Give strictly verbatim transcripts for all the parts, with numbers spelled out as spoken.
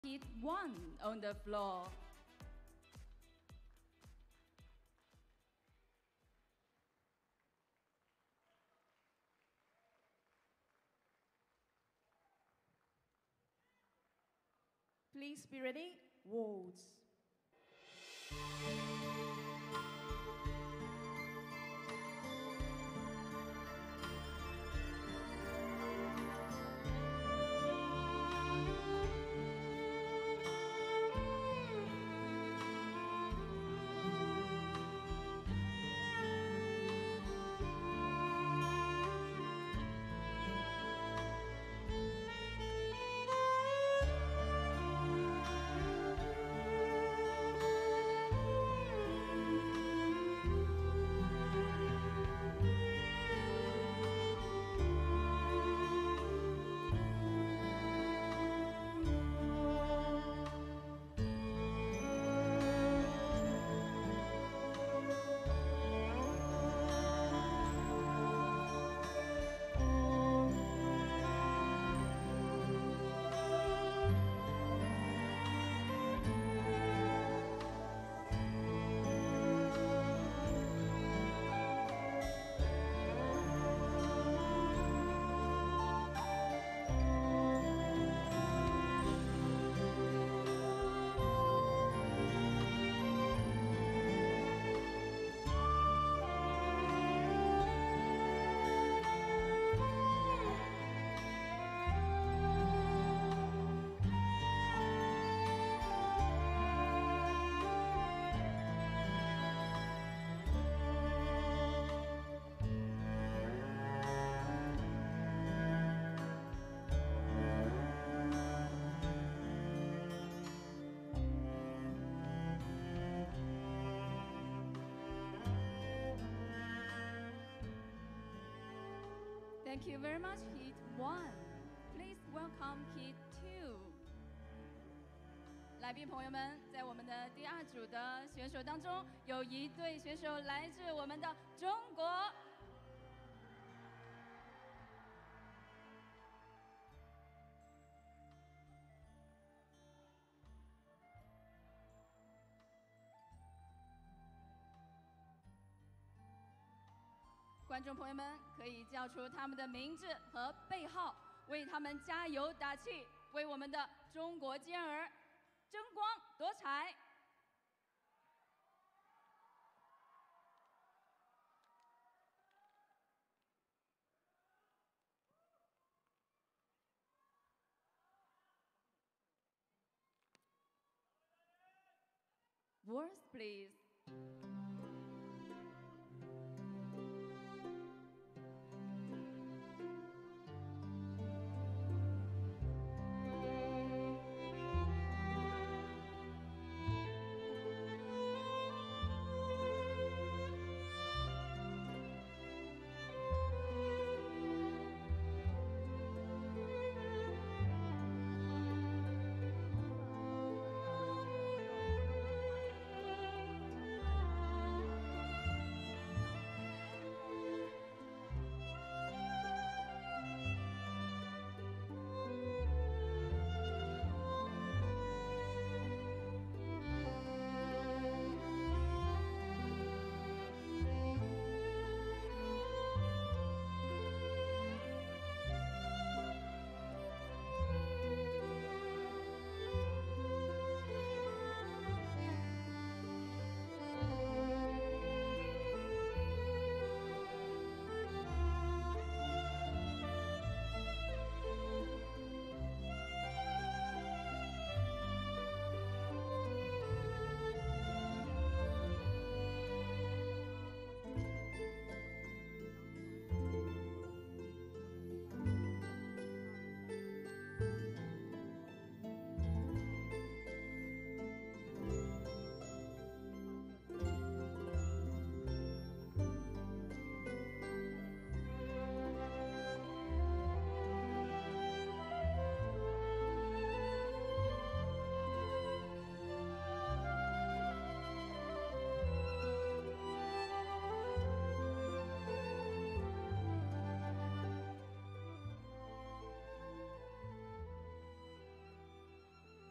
Heat one on the floor. Please be ready. Waltz. Thank you very much, Heat one. Please welcome Heat two. 来宾朋友们，在我们的第二组的选手当中，有一对选手来自我们的中国。观众朋友们可以叫出他们的名字和背号，为他们加油打气，为我们的中国健儿争光夺彩。Words, please.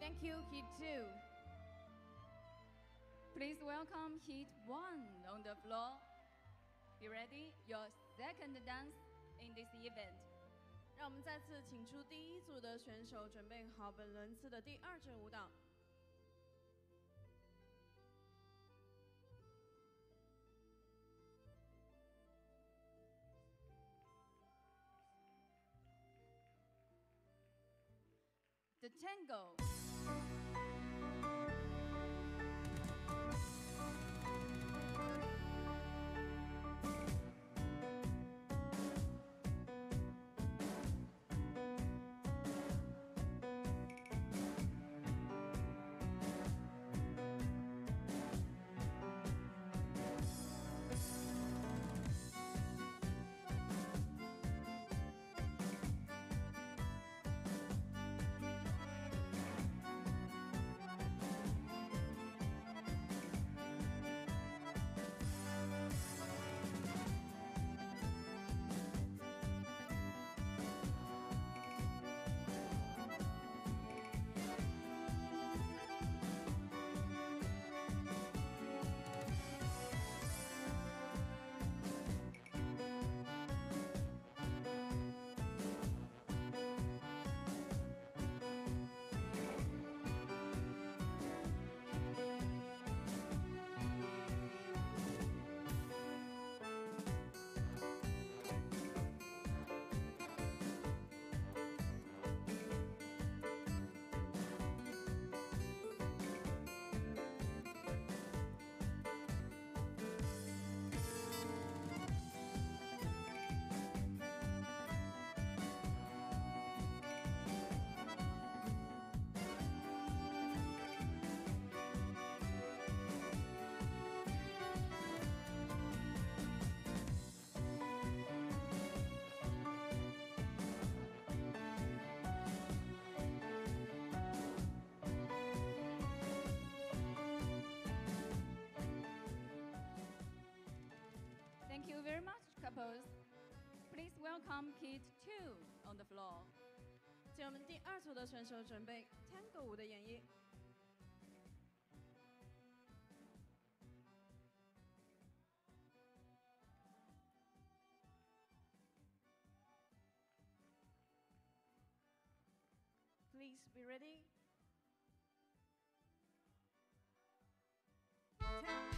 Thank you, Hit two. Please welcome Heat one on the floor. Be ready, your second dance in this event. 让我们再次请出第一组的选手，准备好本轮次的第二支舞蹈。 The tango. Thank you very much, couples. Please welcome Kid two on the floor. 请我们第二组的选手准备 Tango 舞的演绎。Please be ready. Ten.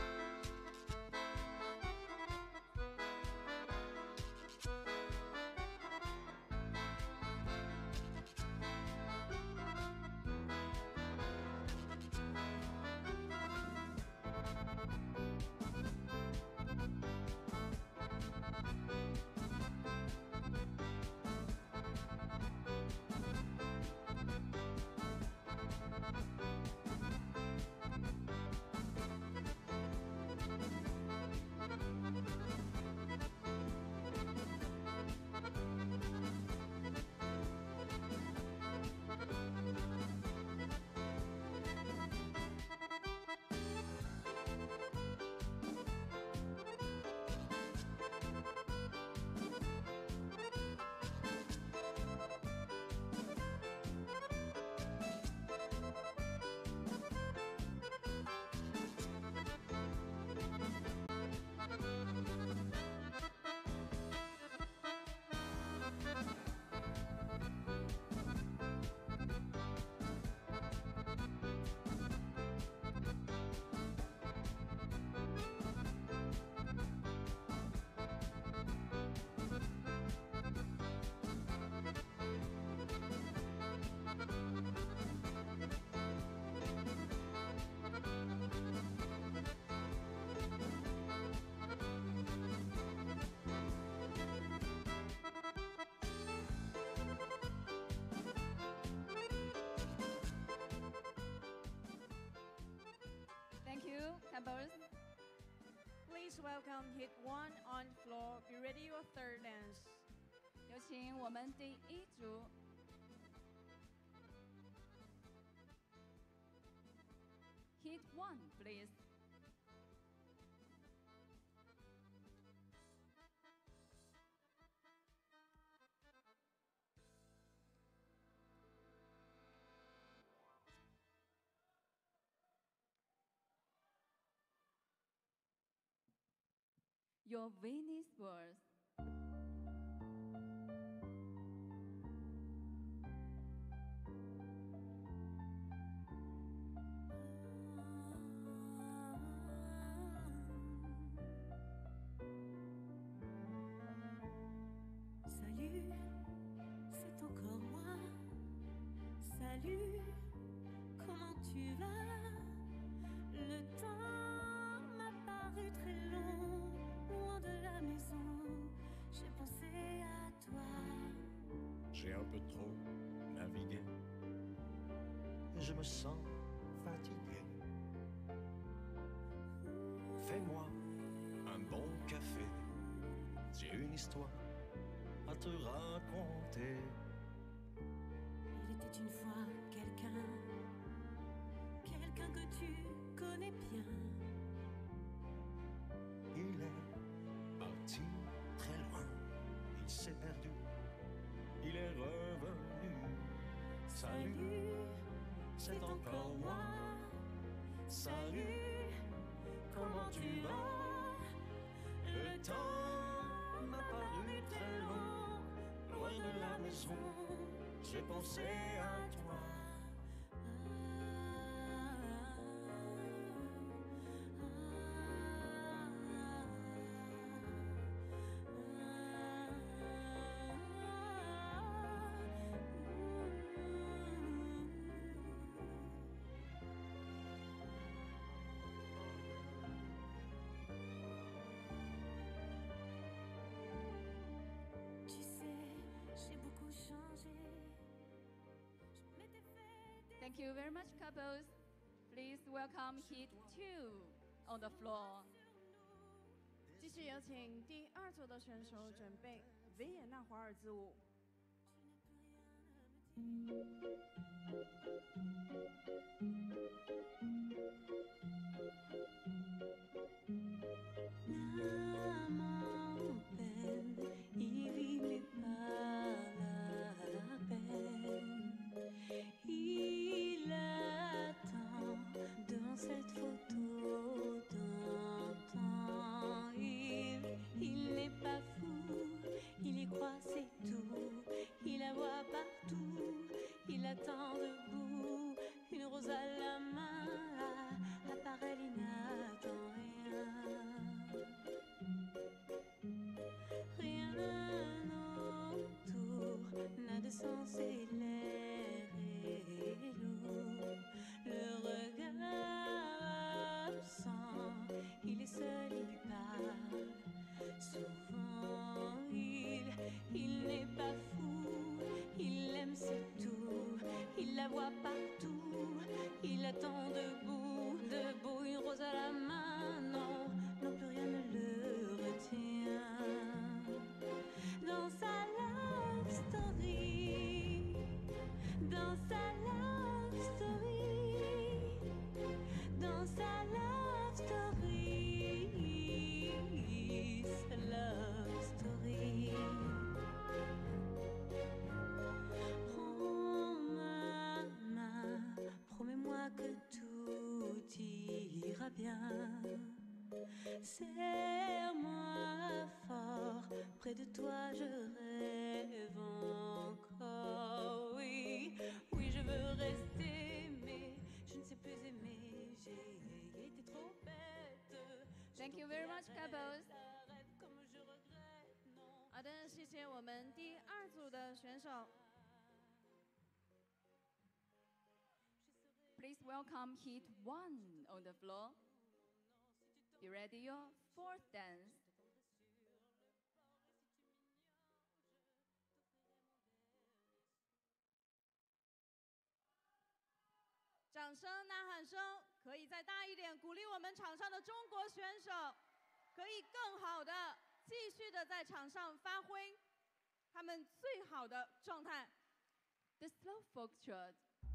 Thank you, couples. Please welcome Hit one on floor. Be ready your third dance. 有请我们第一组 Hit one, please. your Venus words. Salut, c'est encore moi. Salut, comment tu vas? Le temps m'a paru très long, loin de la maison. J'ai pensé à toi. J'ai un peu trop navigué et je me sens fatigué. Fais-moi un bon café, j'ai une histoire à te raconter. Il était une fois quelqu'un, quelqu'un que tu connais bien. Il est parti très loin, il s'est perdu, il est revenu. Salut, c'est encore moi. Salut, comment tu vas? Le temps m'a paru très long, loin de la maison, j'ai pensé à toi. Tu sais, j'ai beaucoup changé. Je m'étais fait des Thank you very much, couples. Please welcome Heat two on the floor. 继续有请第二组的选手准备维也纳华尔兹舞。 La main en peine, il vit pas la peine. Il attend devant cette photo d'antan. Il, il n'est pas fou, il y croit, c'est tout. Il la voit partout, il attend debout. Une rose à la main, à part elle, il n'attend rien. Rien autour n'a de sens et l'air est lourd. Le regard absent, il est seul, il lui parle. Souvent il, il n'est pas fou, il aime c'est tout. Il la voit partout, il attend debout, debout, une rose à la main. Non, non plus rien ne le retient. Dans sa love story, dans sa love story, dans sa love story, sa love story. Prends ma main, promets-moi que tout ira bien. Serre-moi fort, près de toi je rêve encore. Oui, oui je veux rester, mais je ne sais plus aimer. J'ai été trop bête. Thank you very much, couples. Comme je regrette, non. 好的，谢谢我们第二组的选手。 Please welcome Heat one on the floor. Be ready your fourth dance. 掌声、呐喊声可以再大一点，鼓励我们场上的中国选手可以更好的、继续的在场上发挥他们最好的状态。 The slow foxtrot.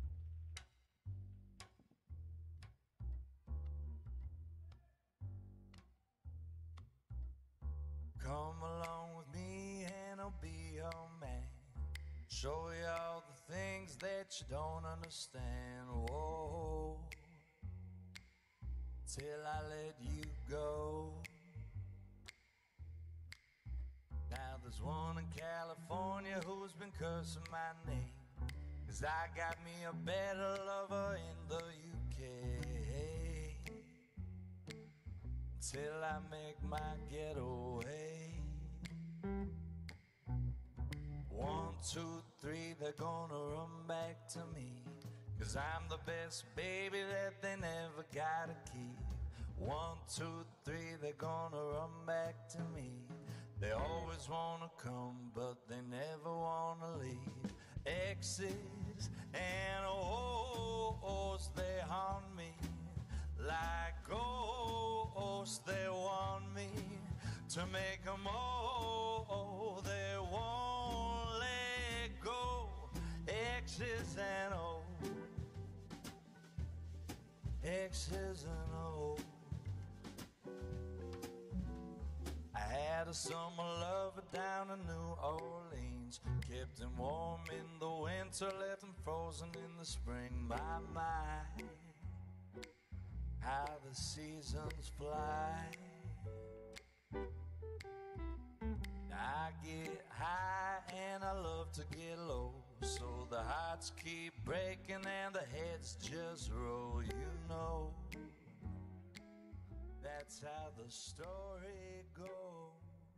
Come along with me and I'll be your man. Show you all the things that you don't understand. Whoa, till I let you go. There's one in California who's been cursing my name, 'cause I got me a better lover in the U K. Till I make my getaway. One, two, three, they're gonna run back to me, 'cause I'm the best baby that they never gotta keep. One, two, three, they're gonna run back to me. They always wanna come, but they never wanna leave. Exes and O's, they haunt me like ghosts. They want me to make them old. They won't let go. X's and O's, X's and O's. I had a summer lover down in New Orleans, kept him warm in the winter, left him frozen in the spring. My, my, how the seasons fly. I get high and I love to get low, so the hearts keep breaking and the heads just roll. You know, that's how the story goes.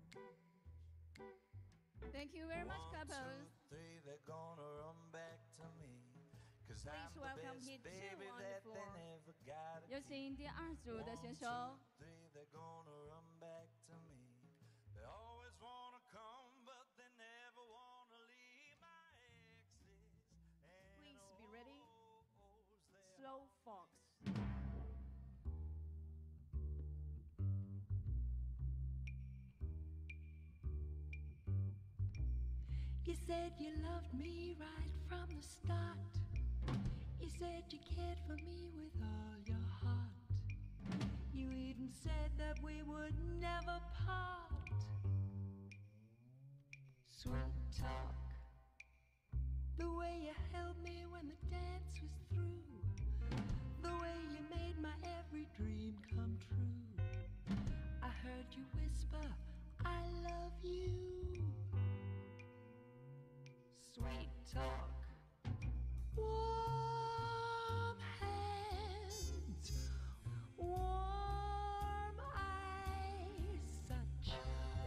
Thank you very much, One, couples. two, three, they're gonna run back to me, 'cause I'm Please the welcome best Hit two baby on the that they floor. never got. 有请第二组的选手。 One, two, three, they're gonna run back to me. They always wanna come, but they never wanna leave. My exes and Please be ready. O's, they Slow fox. You said you loved me right from the start. You said you cared for me with all your heart. You even said that we would never part. Sweet talk, the way you held me when the dance was through, the way you made my every dream come true. I heard you whisper, I love you. Sweet talk, warm hands, warm eyes, such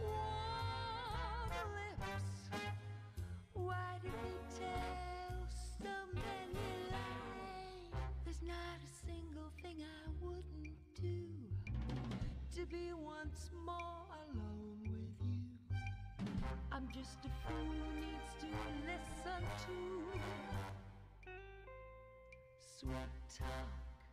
warm lips. Why did we tell so many lies? There's not a single thing I wouldn't do to be once more alone with you. I'm just a fool who needs to listen to sweet talk.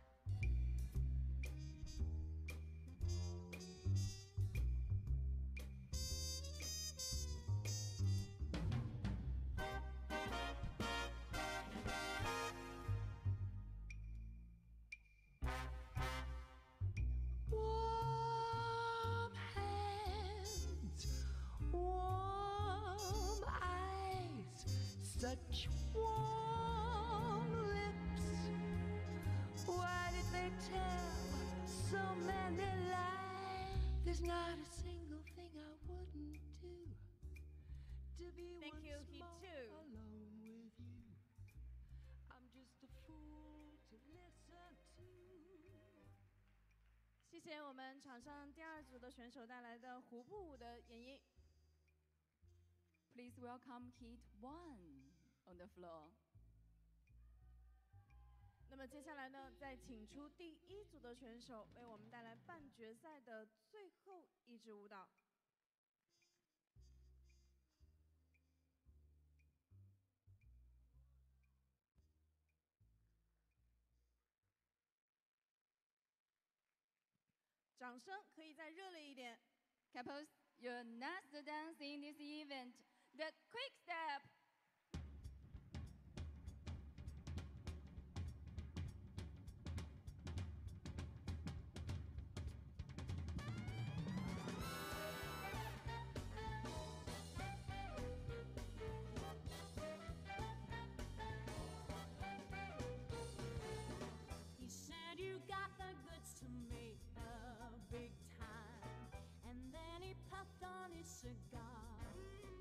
Warm hands, warm eyes, such warm lips. Why did they tell so many lies? There's not a single thing I wouldn't do to be Thank you, once Hit more two. alone with you. I'm just a fool to listen to. 谢谢我们场上第二组的选手带来的胡步舞的演绎。 Please welcome Hit One on the floor. 那么接下来呢，再请出第一组的选手，为我们带来半决赛的最后一支舞蹈。掌声可以再热烈一点。 Couples, your next dance in this event, the quick step. He said you got the goods to make a big time, and then he puffed on his cigar.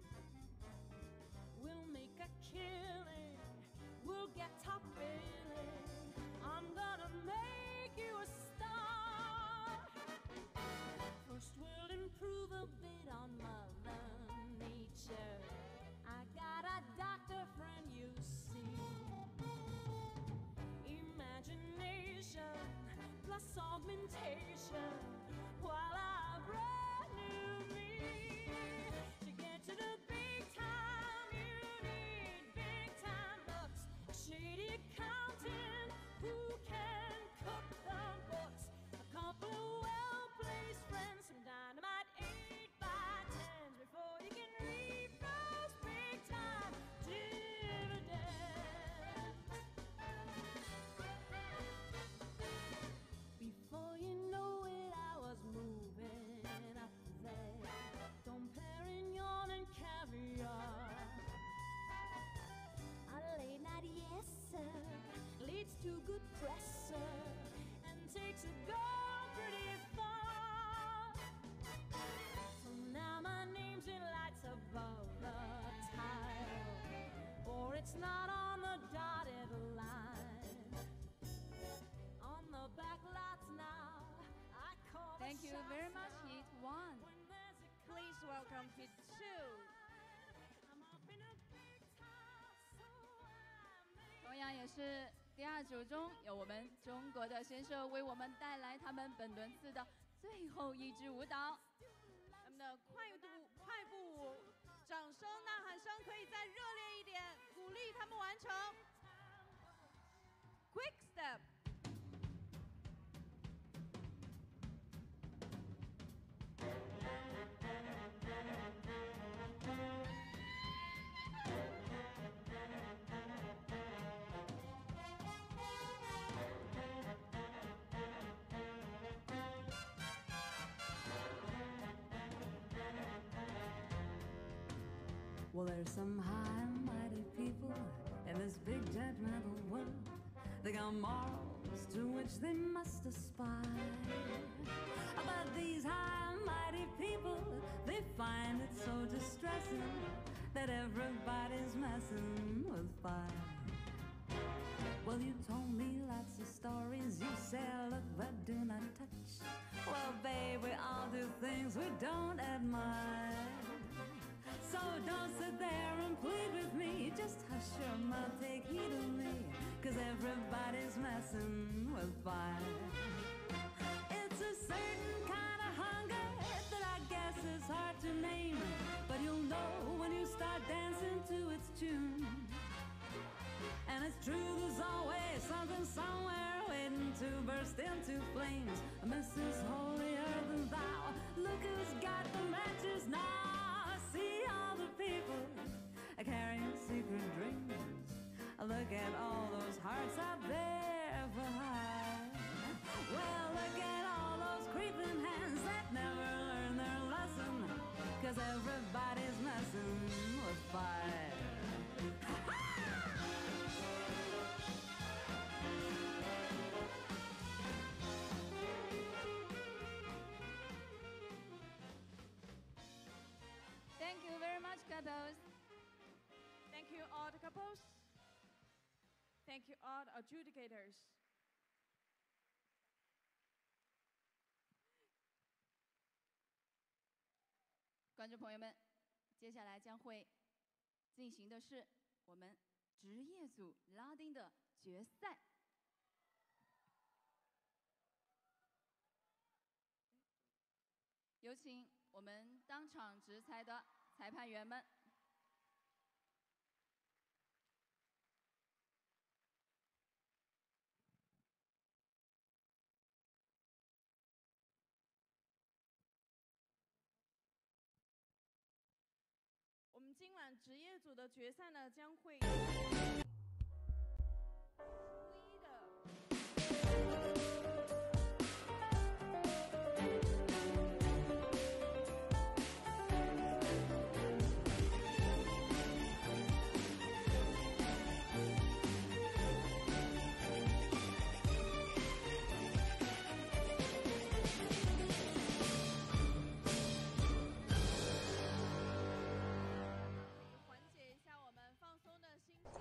augmentation while I brand new me. To get to the big time, you need big time looks. Shady accountant who can cook the books. A couple of well-placed friends, some dynamite eight by tens before you can reap those big time dividends. Before you know it, I was moving up there, Dom Perignon and caviar. A late night, yes sir, leads to good press, sir, and takes a girl pretty far. So now my name's in lights above the tile, or it's not on the dotted line. On the back lots now, I call Thank the you very shots much, now. Hit One. When there's a Please welcome Hit Two. I'm up in a big time, so I may 同样也是第二组中有我们中国的选手为我们带来他们本轮次的最后一支舞蹈。 他们的快度快步舞，掌声、呐喊声可以再热烈一点，鼓励他们完成。Quick step。 Well, there's some high and mighty people in this big judgmental world. They got morals to which they must aspire. But these high and mighty people, they find it so distressing that everybody's messing with fire. Well, you told me lots of stories. You say look but do not touch. Well, babe, we all do things we don't admire. So don't sit there and plead with me. Just hush your mouth, take heed of me, 'cause everybody's messing with fire. It's a certain kind of hunger that I guess is hard to name, but you'll know when you start dancing to its tune. And it's true, there's always something somewhere waiting to burst into flames. Missus Holier than thou, look who's got the matches now. See all the people carrying secret dreams. Look at all those hearts out there for hire. Well, look at all those creeping hands that never learn their lesson, 'cause everybody's messing with fire. Thank you very much, couples. Thank you all the couples. Thank you all the adjudicators. 观众朋友们，接下来将会进行的是我们职业组拉丁的决赛。有请我们当场直裁的裁判员们。 我们今晚职业组的决赛呢，将会。缓解一下我们放松的心情。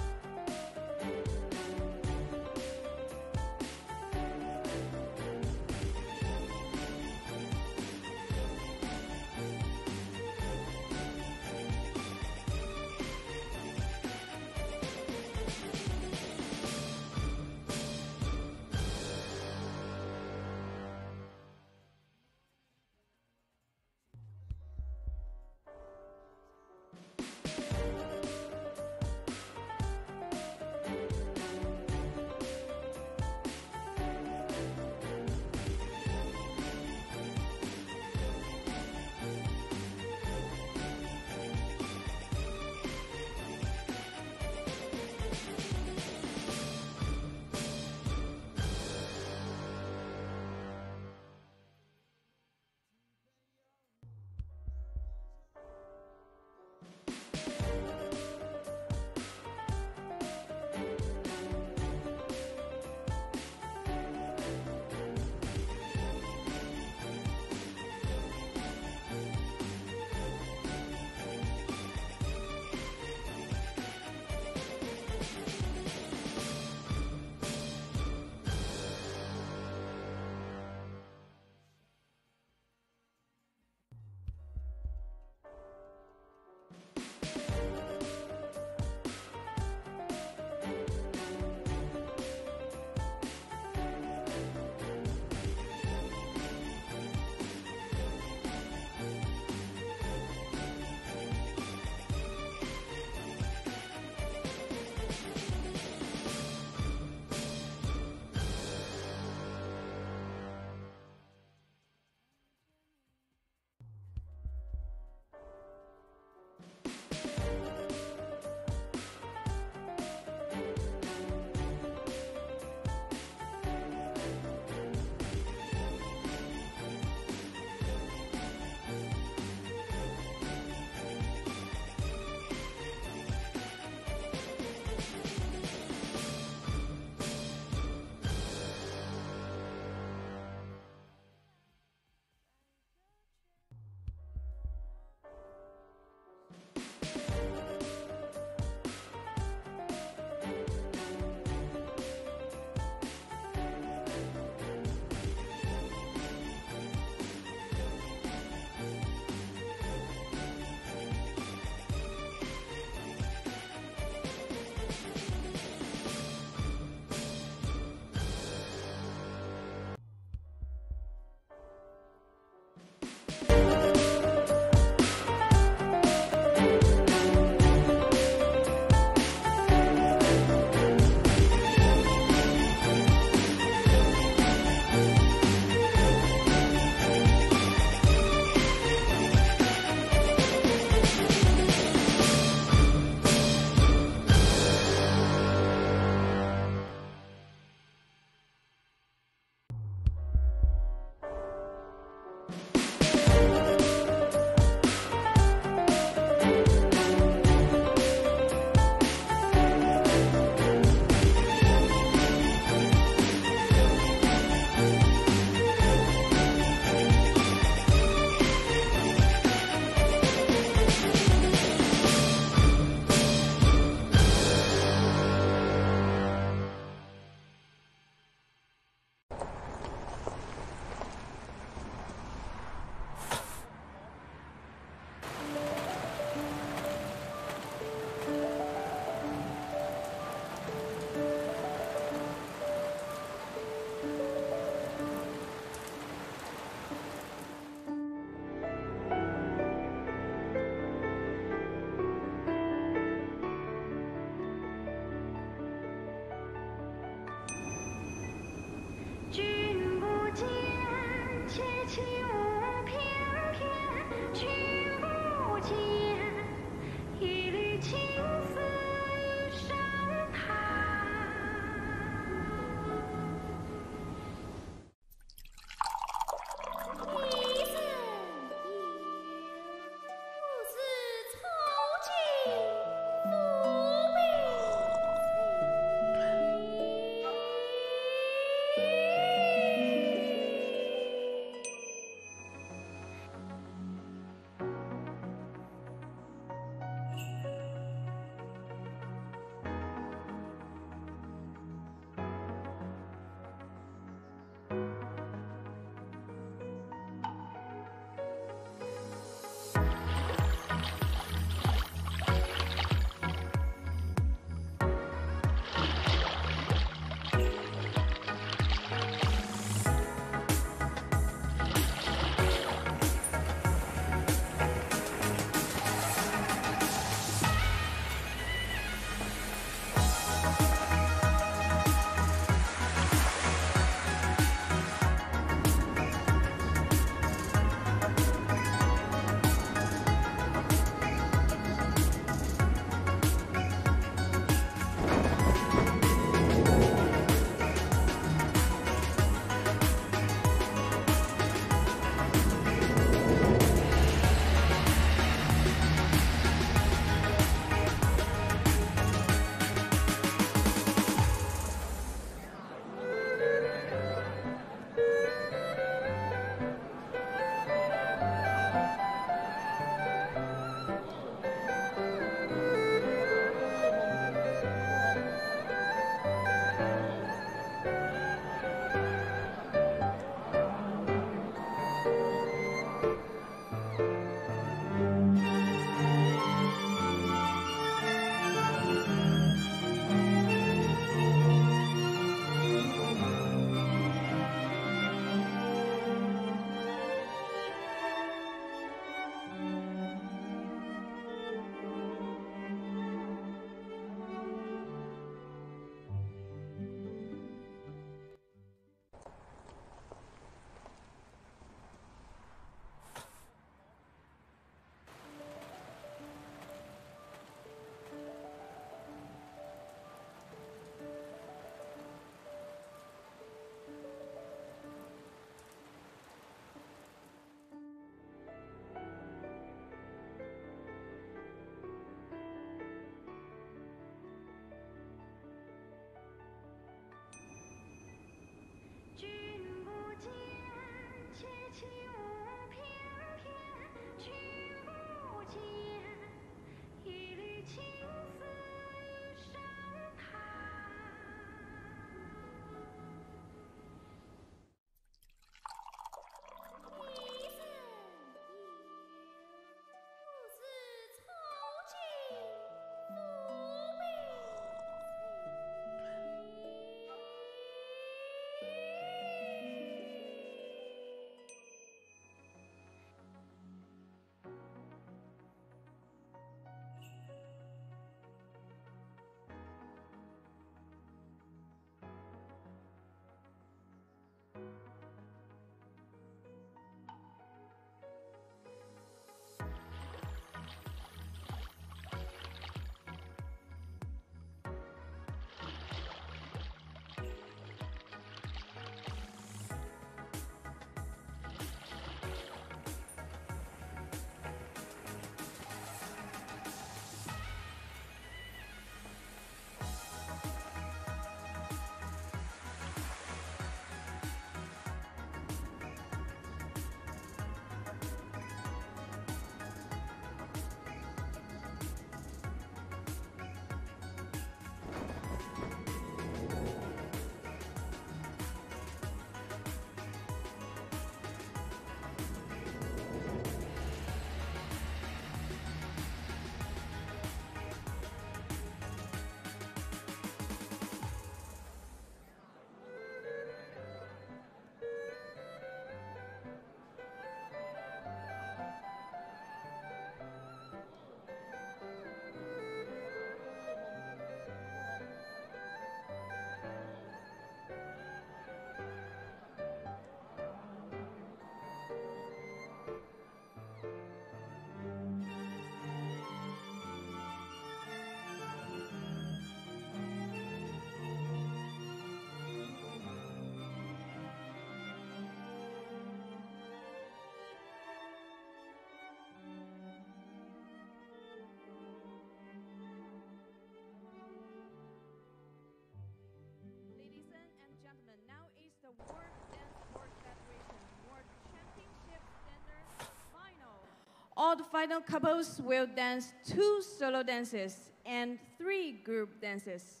World Dance Sport Federation World Championship Standard Final. All the final couples will dance two solo dances and three group dances.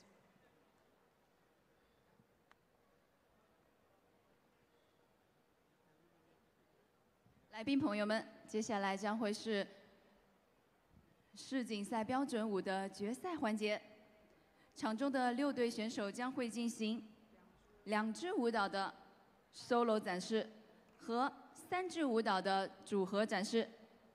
来宾朋友们，接下来将会是世锦赛标准舞的决赛环节。场中的六队选手将会进行两支舞蹈的 solo 展示和三支舞蹈的组合展示。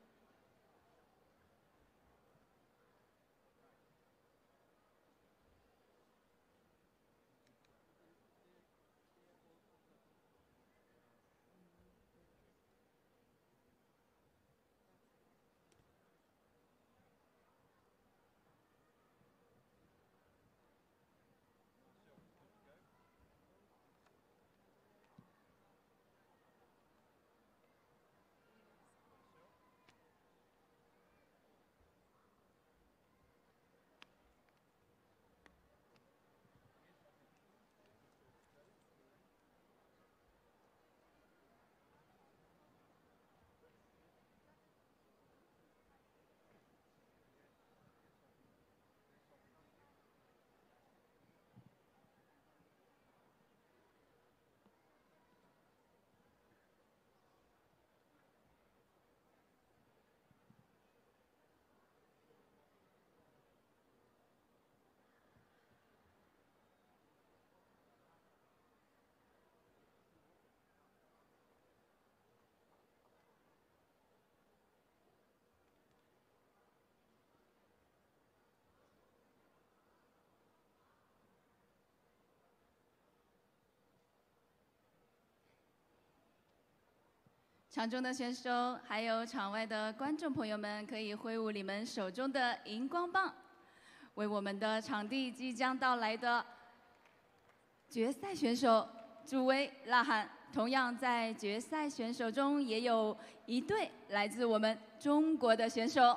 场中的选手还有场外的观众朋友们，可以挥舞你们手中的荧光棒，为我们的场地即将到来的决赛选手助威呐喊。同样，在决赛选手中也有一对来自我们中国的选手。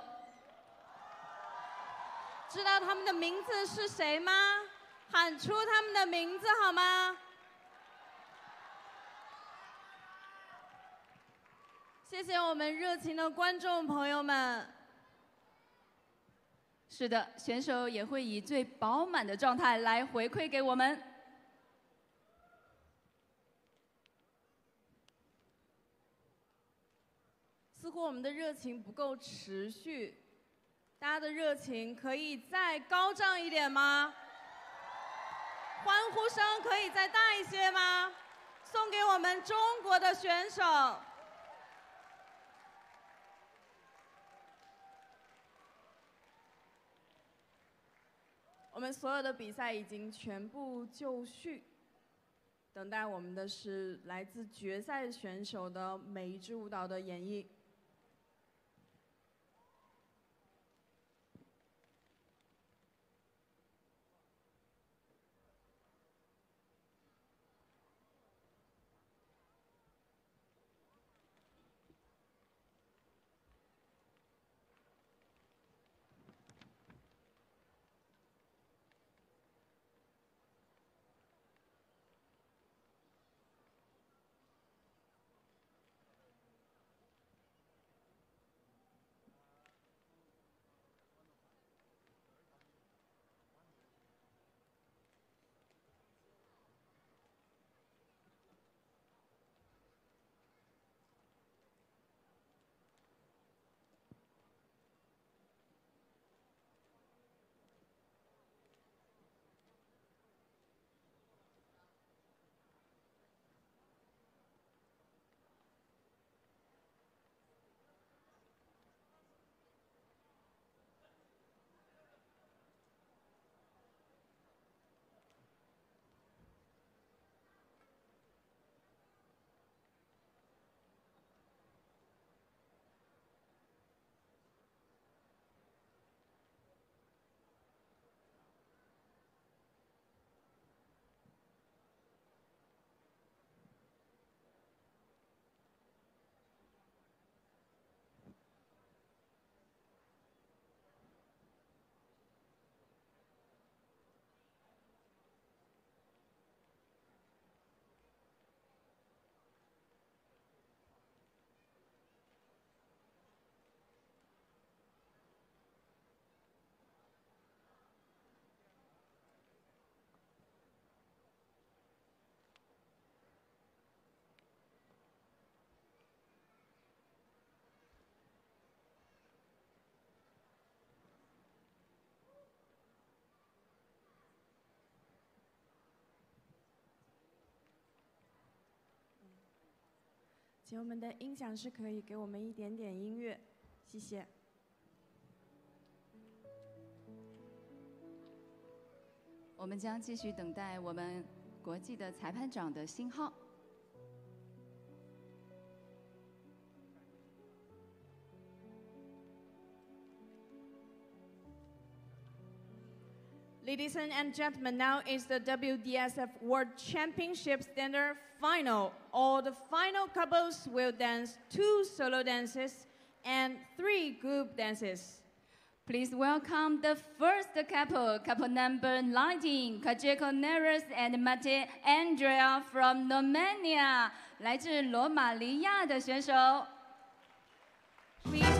知道他们的名字是谁吗？喊出他们的名字好吗？ 谢谢我们热情的观众朋友们。 是的，选手也会以最饱满的状态来回馈给我们。 似乎我们的热情不够持续，大家的热情可以再高涨一点吗？欢呼声可以再大一些吗？送给我们中国的选手。 我们所有的比赛已经全部就绪，等待我们的是来自决赛选手的每一支舞蹈的演绎。 请我们的音响师可以给我们一点点音乐，谢谢。 我们将继续等待我们国际的裁判长的信号。 Ladies and gentlemen, now is the W D S F World Championship Standard Final. All the final couples will dance two solo dances and three group dances. Please welcome the first couple, couple number nineteen, Kajeko Neres and Mate Andrea from Romania, 来自罗马尼亚的选手。Please.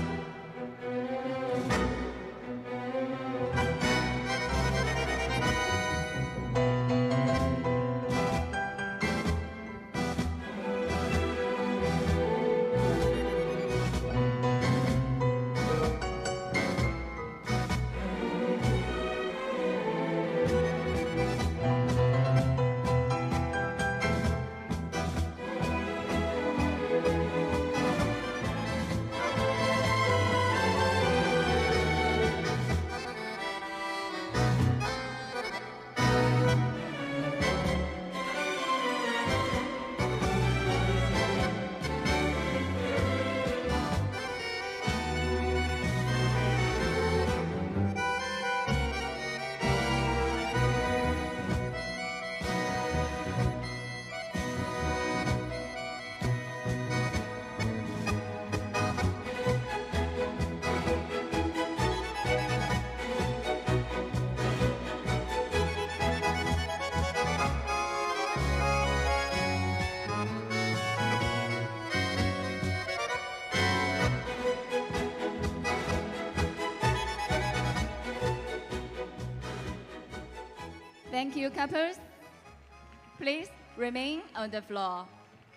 Thank you, couples. Please remain on the floor.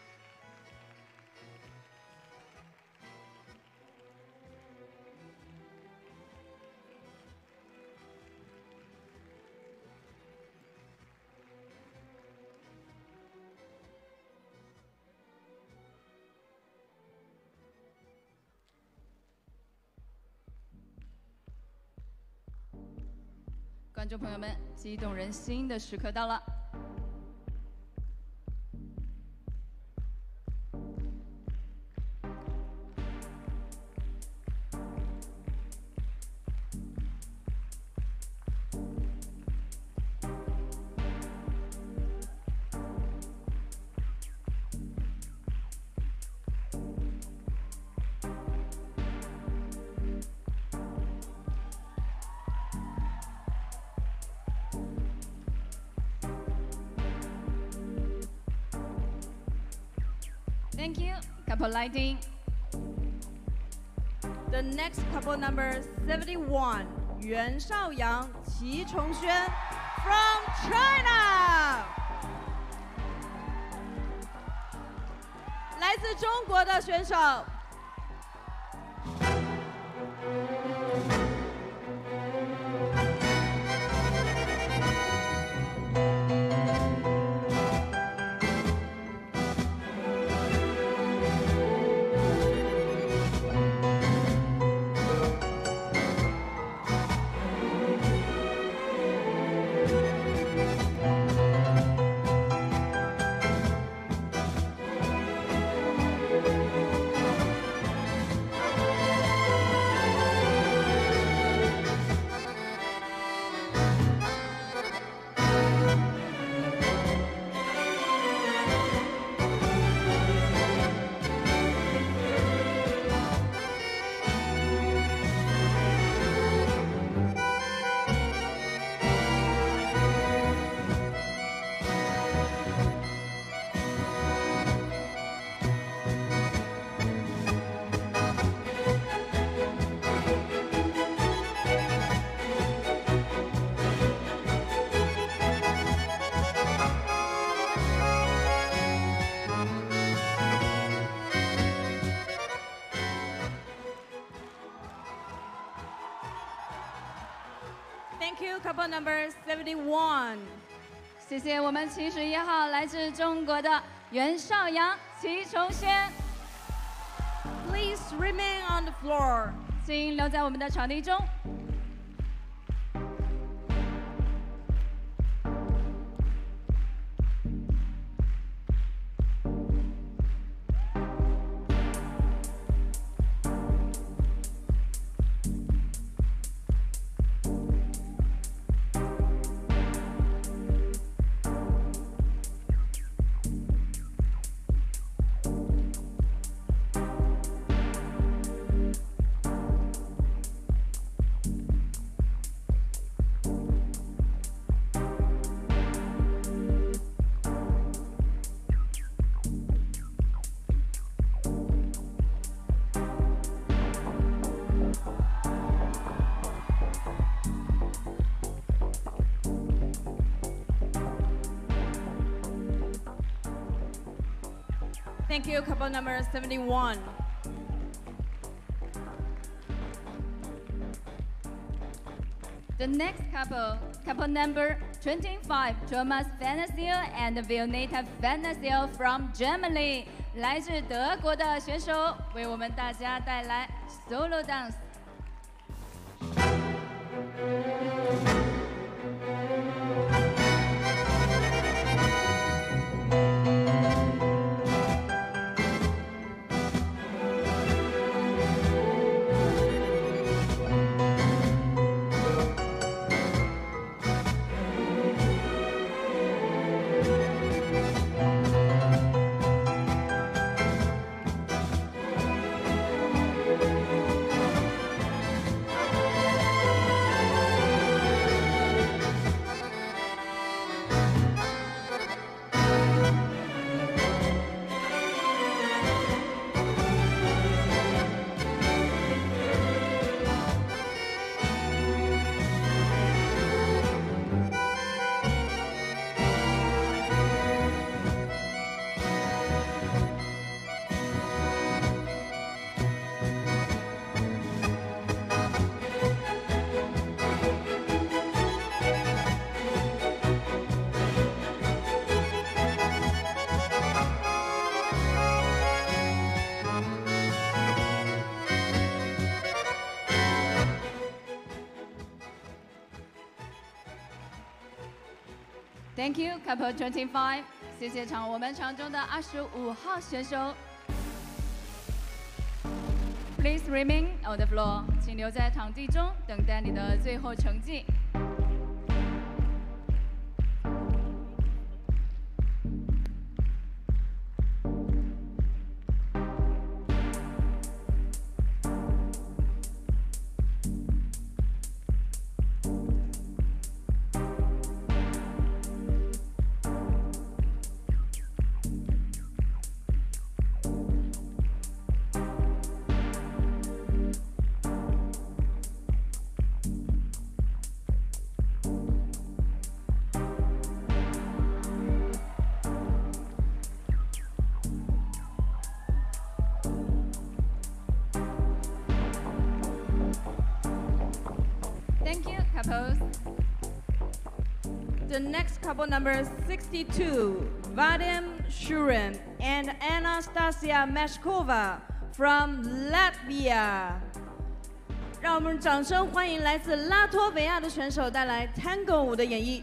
"观众朋友们，激动人心的时刻到了。Thank you, couple lighting. The next couple number seventy-one, 袁绍阳、齐崇轩 from China. 来自中国的选手。Thank you, couple number seventy-one. 谢谢我们七十一号来自中国的袁绍阳、齐崇轩。 please remain on the floor. 请留在我们的场地中。 Thank you, couple number seventy-one. The next couple, couple number twenty-five, Thomas Vanessiel and Violeta Vanessiel from Germany， 来自德国的选手为我们大家带来 solo dance。Thank you, couple twenty-five。谢谢场我们场中的二十五号选手。Please remain on the floor， 请留在场地中，等待你的最后成绩。Thank you, couples. The next couple number sixty-two, Vadim Shurin and Anastasia Meshkova from Latvia. 让我们掌声欢迎来自拉脱维亚的选手带来 Tango 舞的演绎。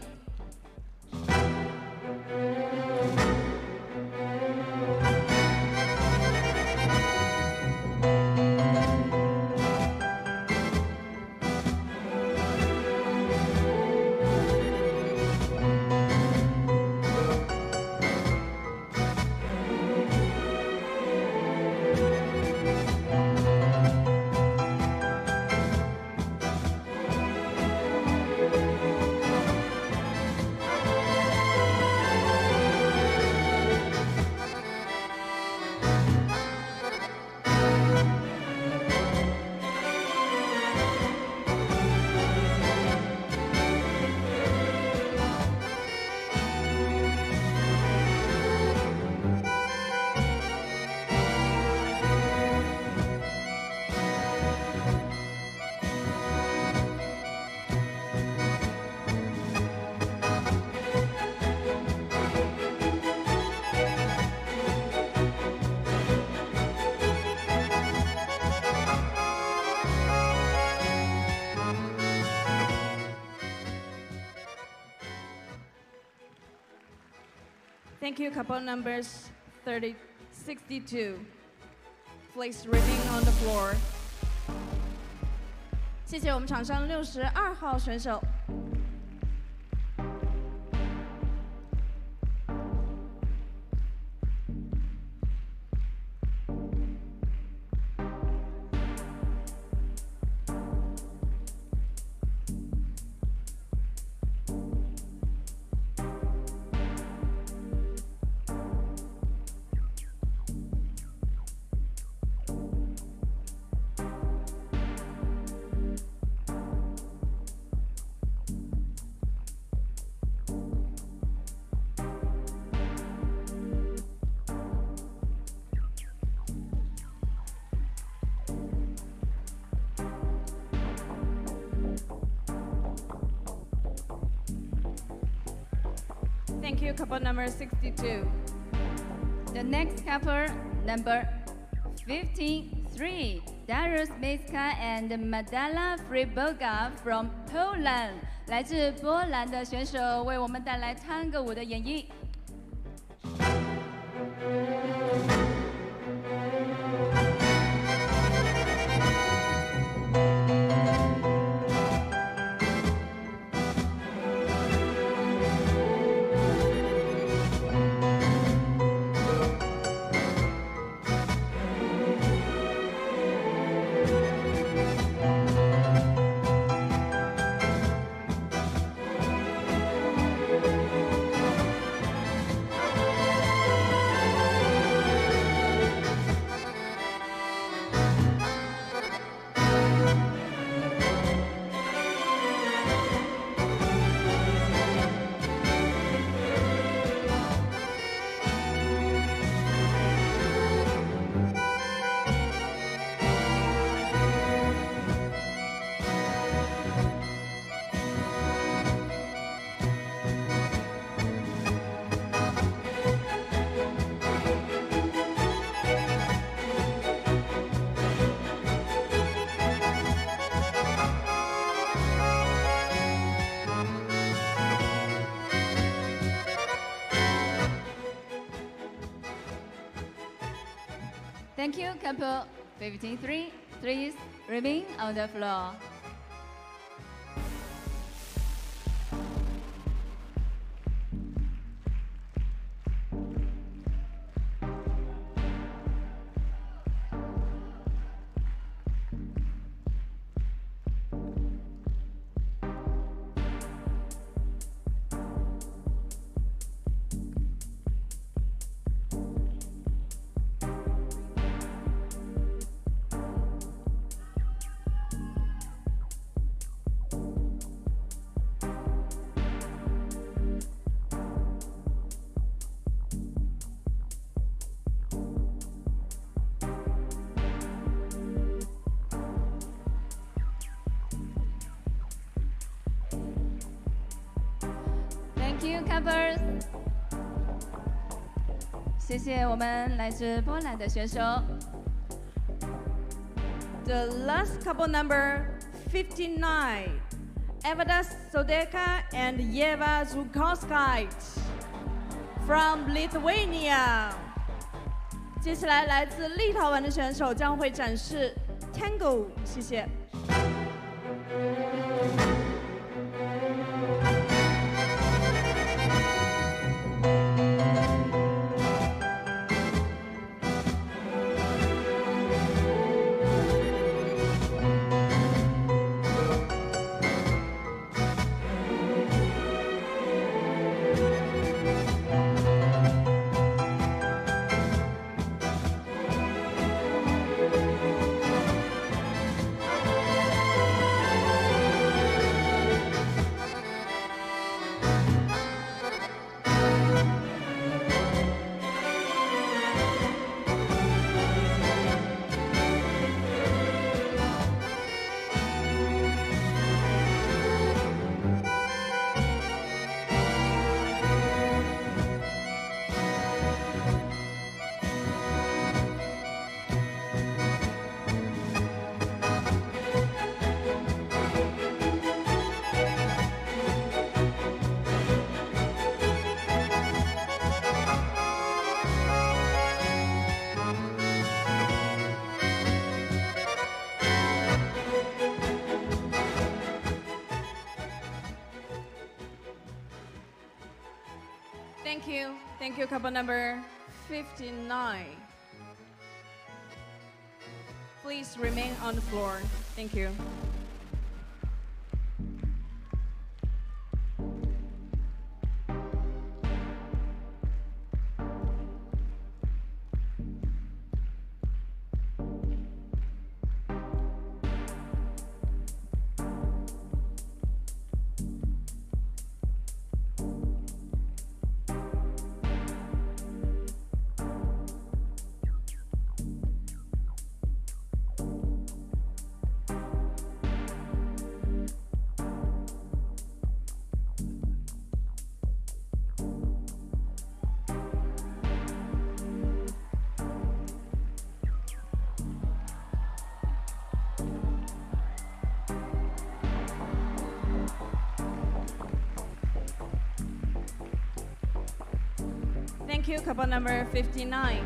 Thank you, couple numbers thirty sixty-two. Place ribbing on the floor. 谢谢我们场上六十二号选手。Thank you, couple number sixty-two. The next couple, number fifty-three, Darius Miska and Madala Friboga from Poland. 来自波兰的选手为我们带来探戈舞的演绎。Thank you, couple fifty-three. Please remain on the floor. Thank you, couples. 谢谢我们来自波兰的选手。 The last couple number fifty-nine, Evada Sodeka and Yeva Zukowskite from Lithuania. 接下来来自立陶宛的选手将会展示 Tango， 谢谢。 Thank you, couple number fifty-nine. Please remain on the floor. Thank you. Thank you, couple number fifty-nine.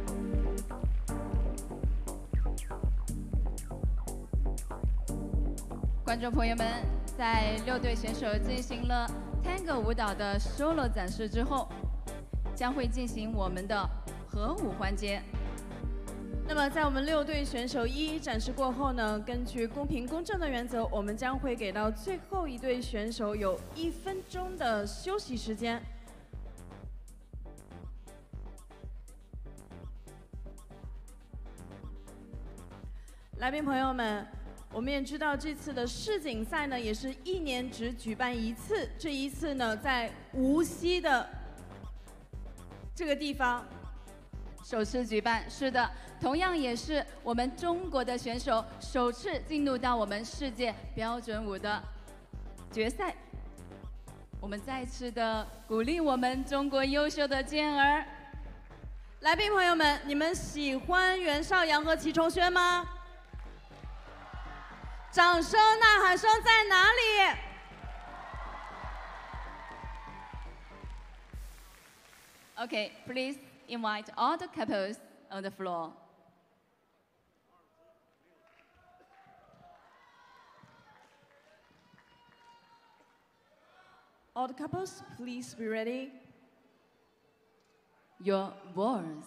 观众朋友们，在六队选手进行了 Tango 舞蹈的 solo 展示之后，将会进行我们的合舞环节。 那么，在我们六队选手一一展示过后呢，根据公平公正的原则，我们将会给到最后一队选手有一分钟的休息时间。 来宾朋友们，我们也知道这次的世锦赛呢，也是一年只举办一次。这一次呢，在无锡的这个地方首次举办，是的，同样也是我们中国的选手首次进入到我们世界标准舞的决赛。我们再次的鼓励我们中国优秀的健儿。 来宾朋友们，你们喜欢袁绍洋和齐崇轩吗？ 掌声呐喊声在哪里 Okay, please invite all the couples on the floor. All the couples, please be ready. Your balls.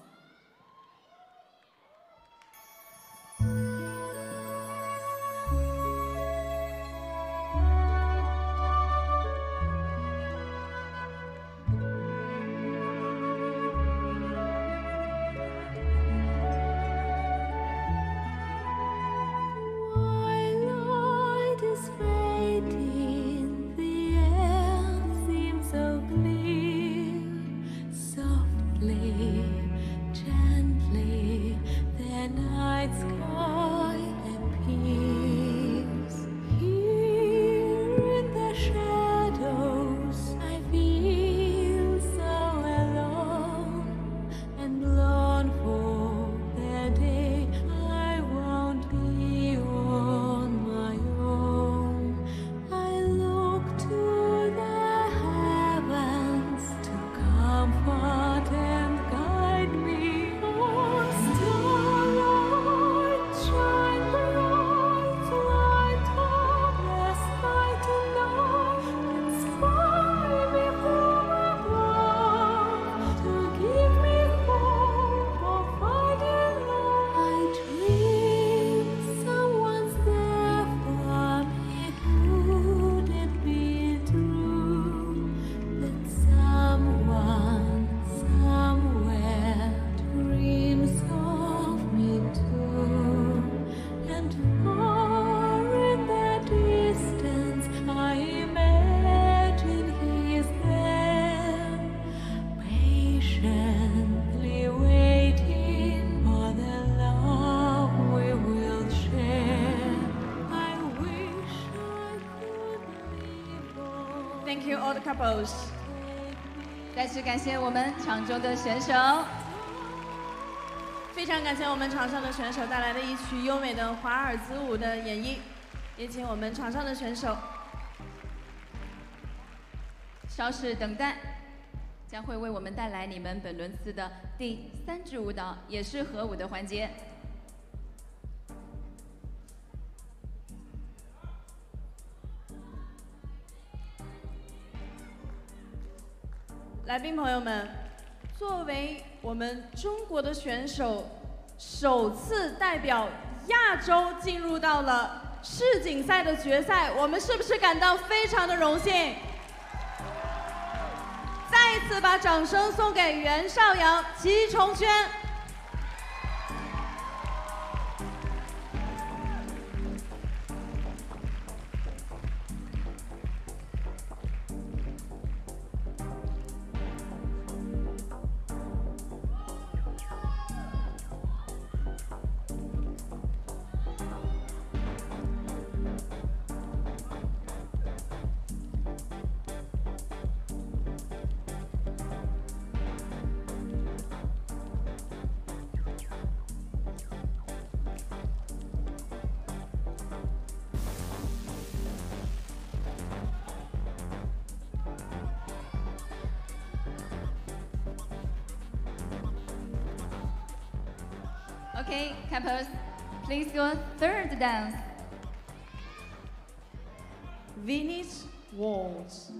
Thank you, all the couples. 再次感谢我们场中的选手， 非常感谢我们场上的选手带来的一曲优美的华尔兹舞的演绎，也请我们场上的选手稍事等待，将会为我们带来你们本轮次的第三支舞蹈，也是合舞的环节。 来宾朋友们， 作为我们中国的选手，首次代表亚洲进入到了世锦赛的决赛，我们是不是感到非常的荣幸？再一次把掌声送给袁绍洋、齐崇轩。 Okay, couples, please go third dance. Venus Waltz.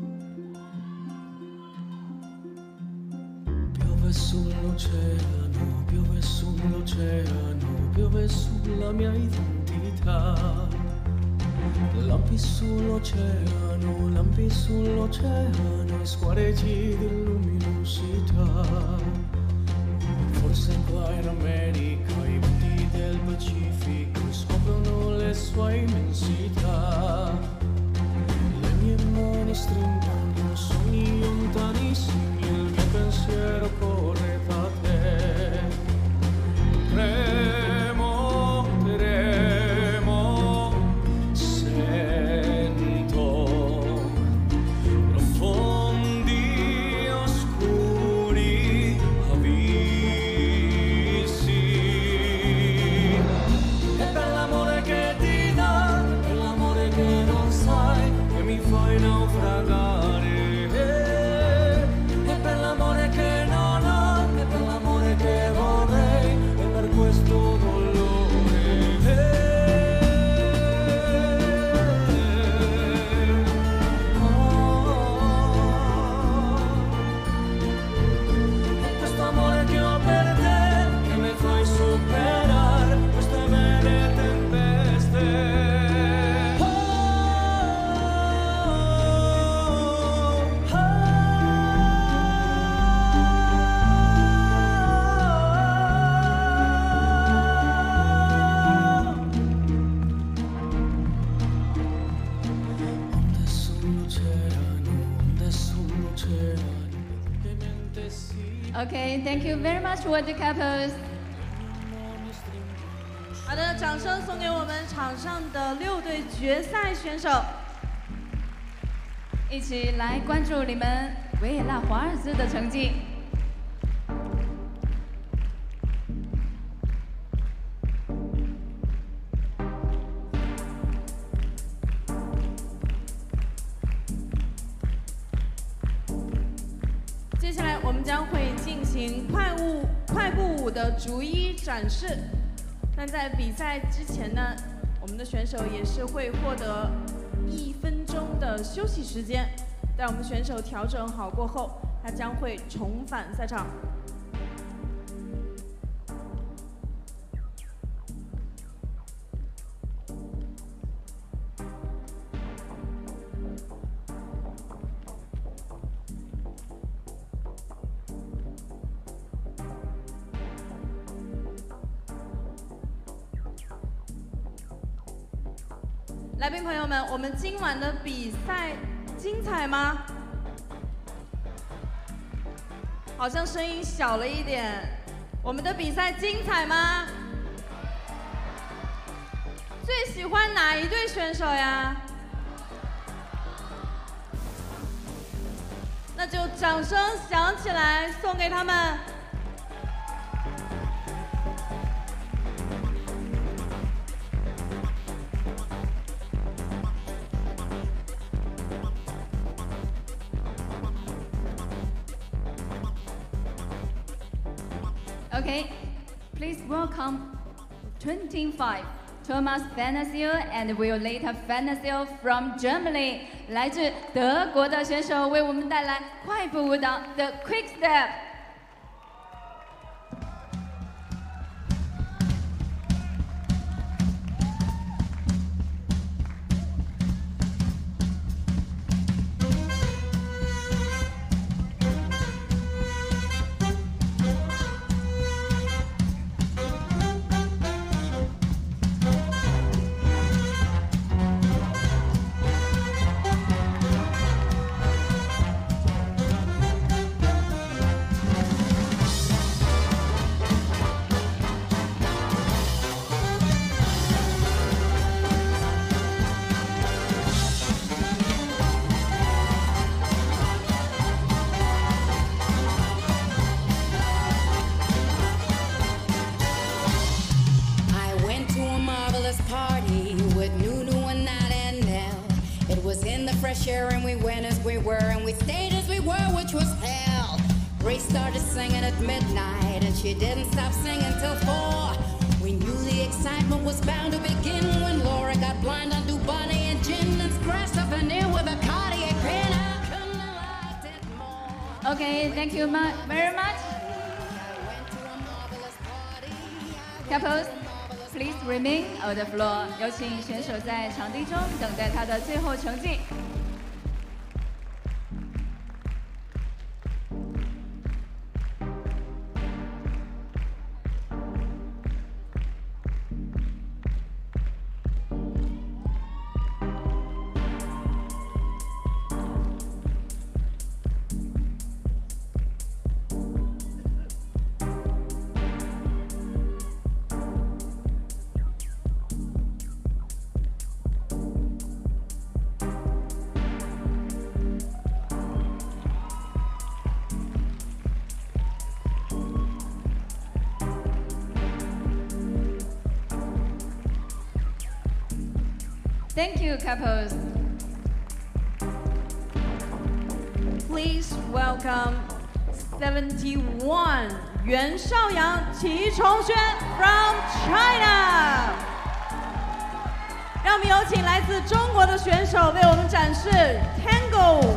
Piove sull'oceano, piove sull'oceano, piove sulla mia identità. Lampi sull'oceano, lampi sull'oceano, squareggi di luminosità. Forse qua in America i venti del Pacifico scoprono le sue immensità. Le mie mani stringono sogni lontanissimi, il mio pensiero corre da te. Tremo, tremo, sento profondi, oscuri abissi. E per l'amore che ti dà, per l'amore che non sai, che mi fai naufragare. E per l'amore che non ho, e per l'amore che vorrei, e per questo dolore. E questo amore che ho per te, che mi fai superare queste vere tempeste. Onde sull'oceano, onde sull'oceano, che mente si Okay, thank you very much for the couples. 好的，掌声送给我们场上的六队决赛选手。 一起来关注你们维也纳华尔兹的成绩。 接下来我们将会进行快舞快步舞的逐一展示。但在比赛之前呢，我们的选手也是会获得一分钟的休息时间。在我们选手调整好过后，他将会重返赛场。来宾朋友们，我们今晚的比赛精彩吗？好像声音小了一点。我们的比赛精彩吗？最喜欢哪一队选手呀？那就掌声响起来，送给他们。 Okay, please welcome twenty-five, Thomas Fanasio and Violeta Fanasio from Germany. 来自德国的选手为我们带来快步舞蹈 The Quick Step。 air and we went as we were and we stayed as we were, which was hell. Grace started singing at midnight and she didn't stop singing till four. We knew the excitement was bound to begin when Laura got blind on Dubonnet and gin and scratched up an ear with a Cartier pin. I couldn't have liked it more. Okay, thank you mu- very much. Couples, please remain on the floor. 有请选手在场地中等待他的最后成绩。Thank you, couples. Please welcome seventy-one 袁绍阳、齐崇轩 from China。让我们有请来自中国的选手为我们展示 Tango。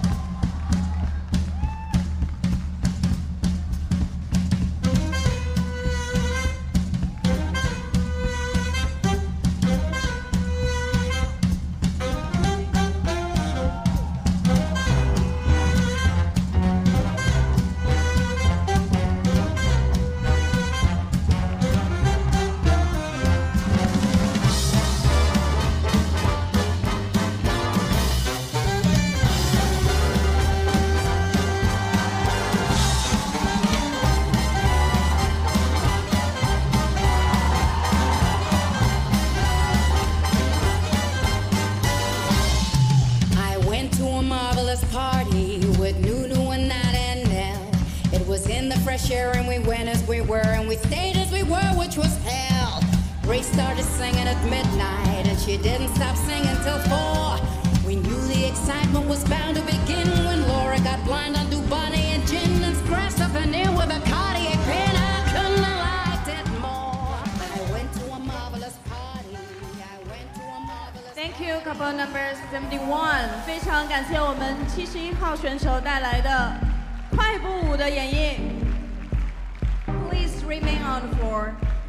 Party with Nunu and Nat and Nell. It was in the fresh air and we went as we were and we stayed as we were, which was hell. Grace started singing at midnight and she didn't stop singing till four. We knew the excitement was bound to begin when Laura got blind on Dubonnet and gin and scratched up an ear with a Cartier pin. I couldn't have liked it more. I went to a marvelous party. I went to a marvelous Thank you, couple number seventy-one。非常感谢我们七十一号选手带来的快步舞的演绎。Please remain on the floor。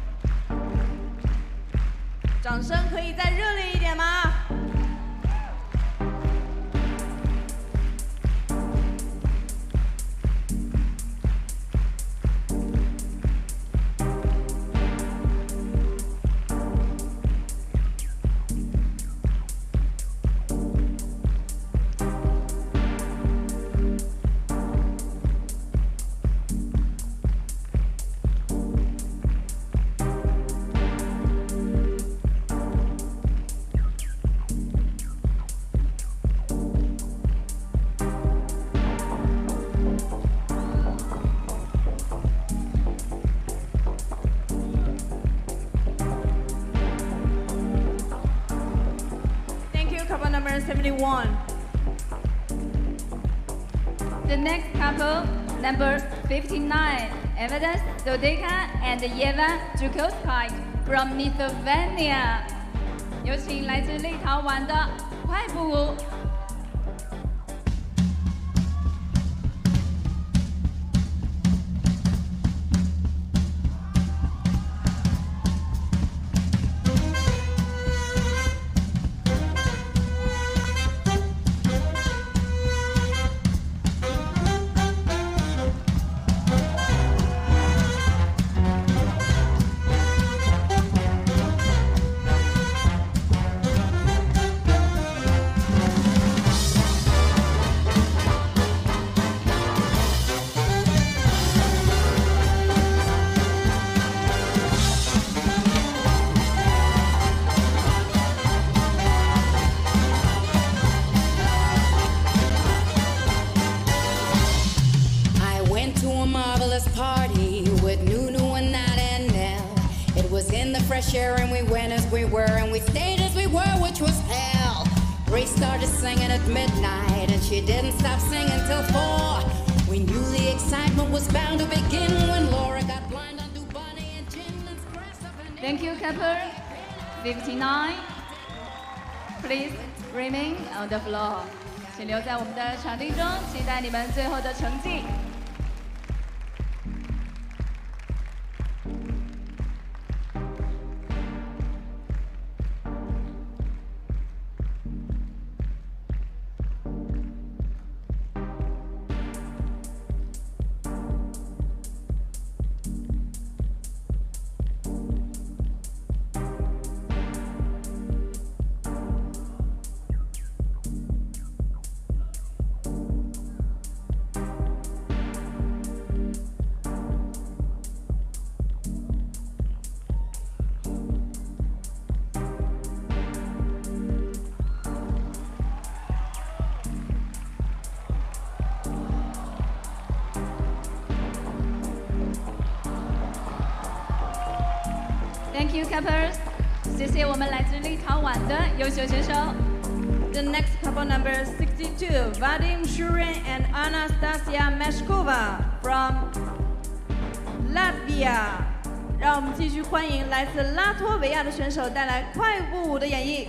掌声可以再热烈一点吗？ seventy-one. The next couple, number fifty-nine, Evidence Dodeka and Yeva Jukovskaya from Lithuania. 有请来自立陶宛的快步舞。Party with Nunu and Nat and Nell. It was in the fresh air and we went as we were and we stayed as we were, which was hell. Ray started singing at midnight, and she didn't stop singing till four. We knew the excitement was bound to begin when Laura got blind on Dubonnet and gin and scratched up her Thank you, couple. fifty-nine. Please remain on the floor. 请留在我们的场地中，期待你们最后的成绩。Thank you, couples. 谢谢我们来自立陶宛的优秀选手。 The next couple number sixty-two, Vadim Shurin and Anastasia Meshkova from Latvia. 让我们继续欢迎来自拉脱维亚的选手带来快步舞的演绎。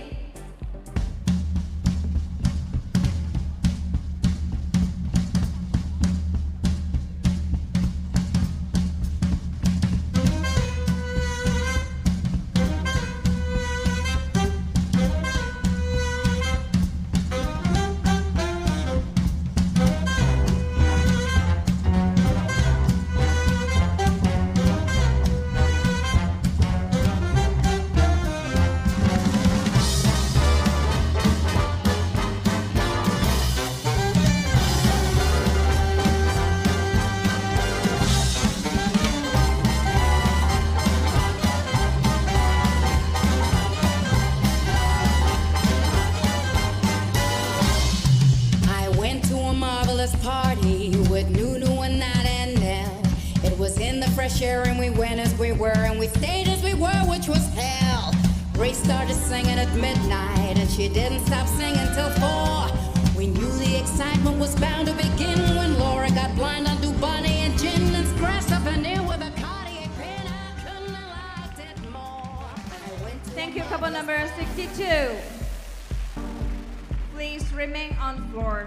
Party with Nunu and Nat and Nell. It was in the fresh air and we went as we were and we stayed as we were, which was hell. Ray started singing at midnight and she didn't stop singing till four. We knew the excitement was bound to begin when Laura got blind on Dubonnet and gin and scratched up her ear with a cardiac pin. I couldn't have liked it more. I went to Thank you, couple number sixty-two. Please remain on the floor.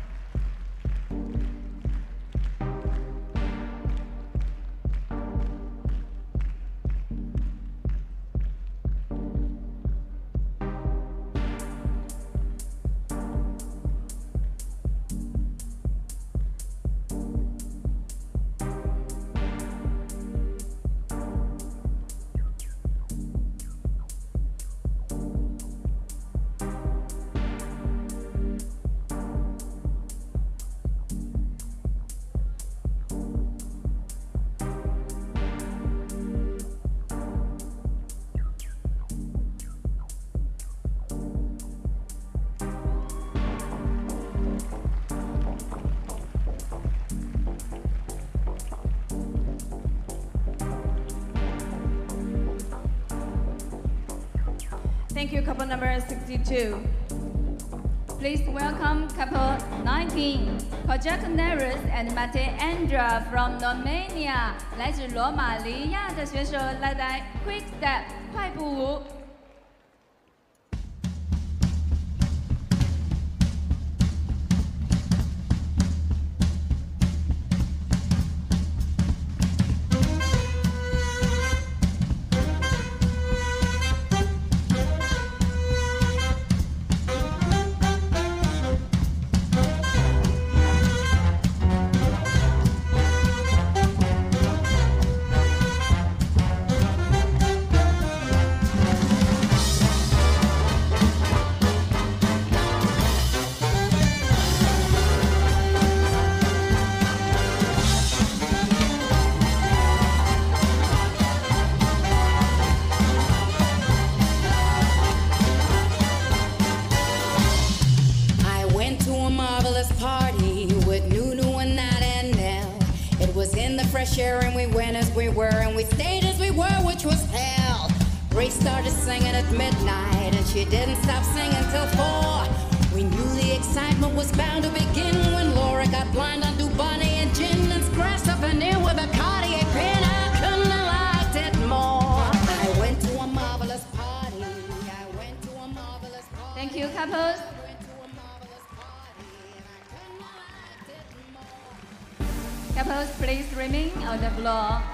Thank you, couple number sixty-two. Please welcome couple nineteen, Kojak Neris and Mate Andra from Romania. 来自罗马尼亚的选手来带 Quick Step 快步舞。 Party with Nunu and Nat and Nell. It was in the fresh air and we went as we were and we stayed as we were, which was hell. Grace started singing at midnight, and she didn't stop singing till four. We knew the excitement was bound to begin when Laura got blind on Dubonnet and gin and scratched up an ear with a Cartier pin. I couldn't have liked it more. I went to a marvelous party. I went to a marvelous party. Thank you, couples. Couples, please remain on the floor.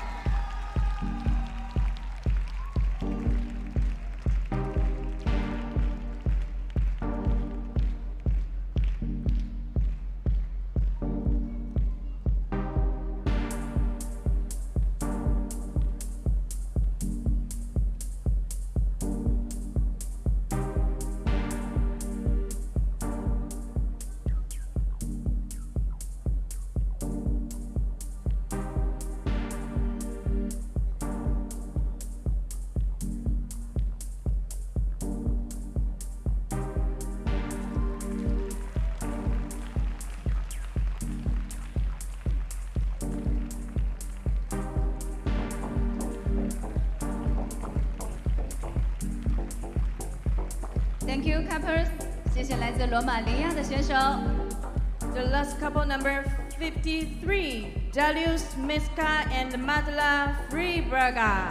Thank you, couples. 谢谢来自罗马尼亚的选手。 The last couple number fifty-three, Dariusz Miska and Madla Fribraga.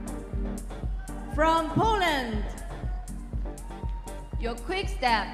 From Poland. Your quick step.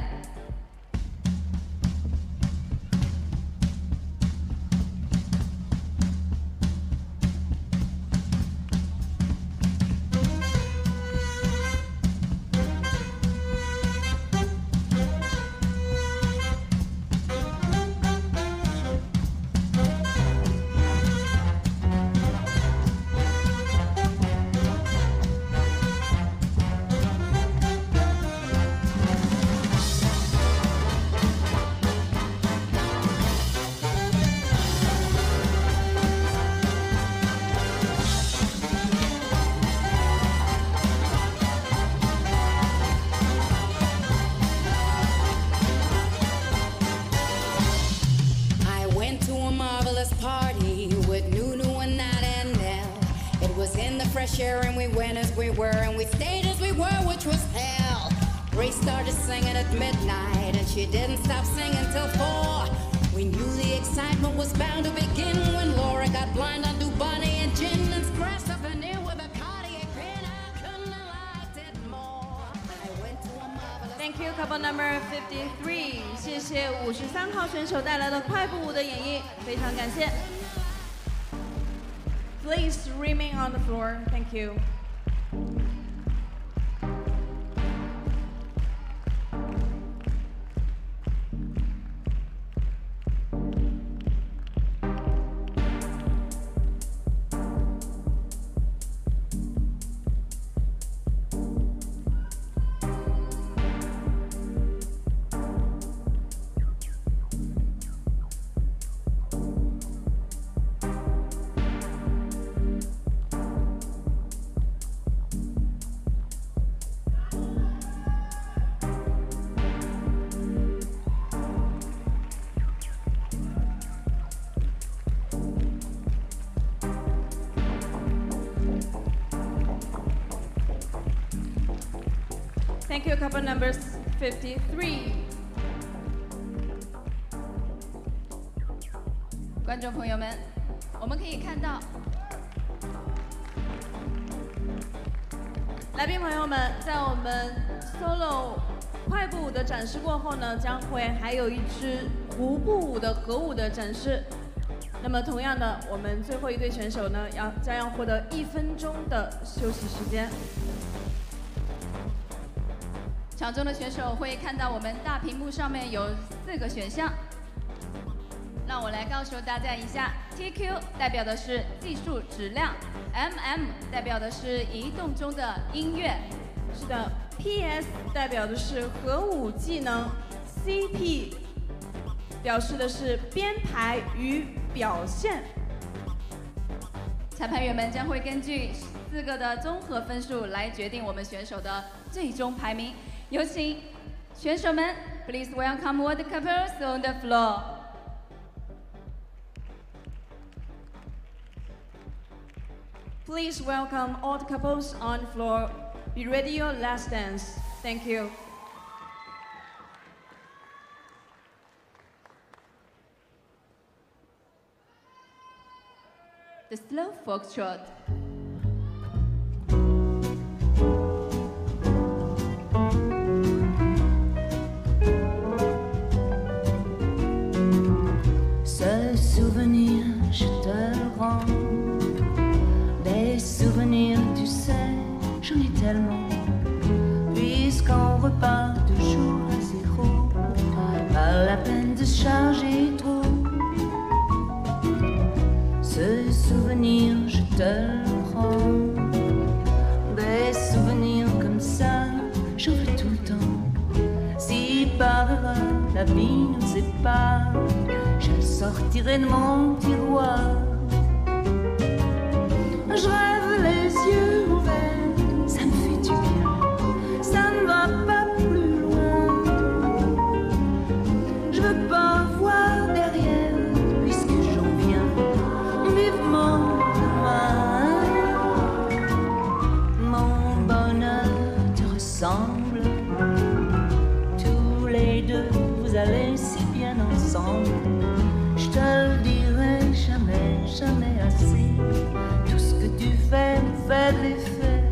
Fresh air and we went as we were and we stayed as we were, which was hell. Grace started singing at midnight and she didn't stop singing till four. We knew the excitement was bound to begin when Laura got blind on Dubonnet and gin and scratched up an ear with a Cartier pin. I couldn't have liked it more. I went to a marvelous... Thank you, couple number fifty-three. 谢谢五十三号选手带来的快步舞的演绎，非常感谢。Please remain on the floor. Thank you. Thank you, couple numbers fifty-three. 观众朋友们，我们可以看到， 来宾朋友们，在我们 solo 快步舞的展示过后呢，将会还有一支胡步舞的合舞的展示。那么同样的，我们最后一对选手呢，要将要获得一分钟的休息时间。 场中的选手会看到我们大屏幕上面有四个选项，让我来告诉大家一下 ：T Q 代表的是技术质量 ，M M 代表的是移动中的音乐， 是的 ，P S 代表的是合舞技能 ，C P 表示的是编排与表现。 裁判员们将会根据四个的综合分数来决定我们选手的最终排名。 有请选手们 ，Please welcome all the couples on the floor. Please welcome all the couples on the floor. be ready your last dance. Thank you. The slow foxtrot. Ce souvenir, je te le rends. Des souvenirs, tu sais, j'en ai tellement. Puisqu'on repart toujours à zéro, pas la peine de se charger trop. Ce souvenir, je te le rends. Des souvenirs comme ça, j'en veux tout le temps. Si par erreur la vie nous sépare, je le sortirai de mon tiroir. Je rêve les yeux ouverts, ça me fait du bien, ça ne va pas plus loin. Je veux pas voir derrière, puisque j'en viens vivement demain. Mon bonheur te ressemble, tous les deux vous allez si bien ensemble. Je te le dirai jamais, jamais assez. Tout ce que tu fais me fait de l'effet.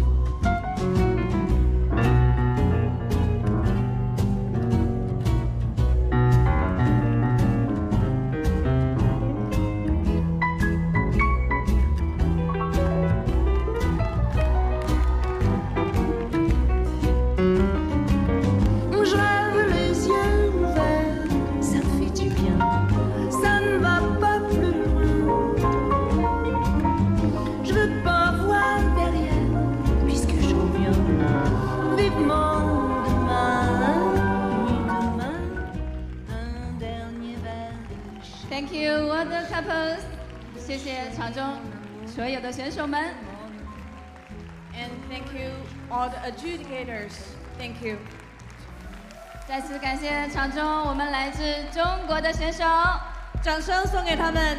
Thank you, all the couples. 谢谢场中所有的选手们。 And thank you, all the adjudicators. Thank you. 再次感谢场中我们来自中国的选手， 掌声送给他们。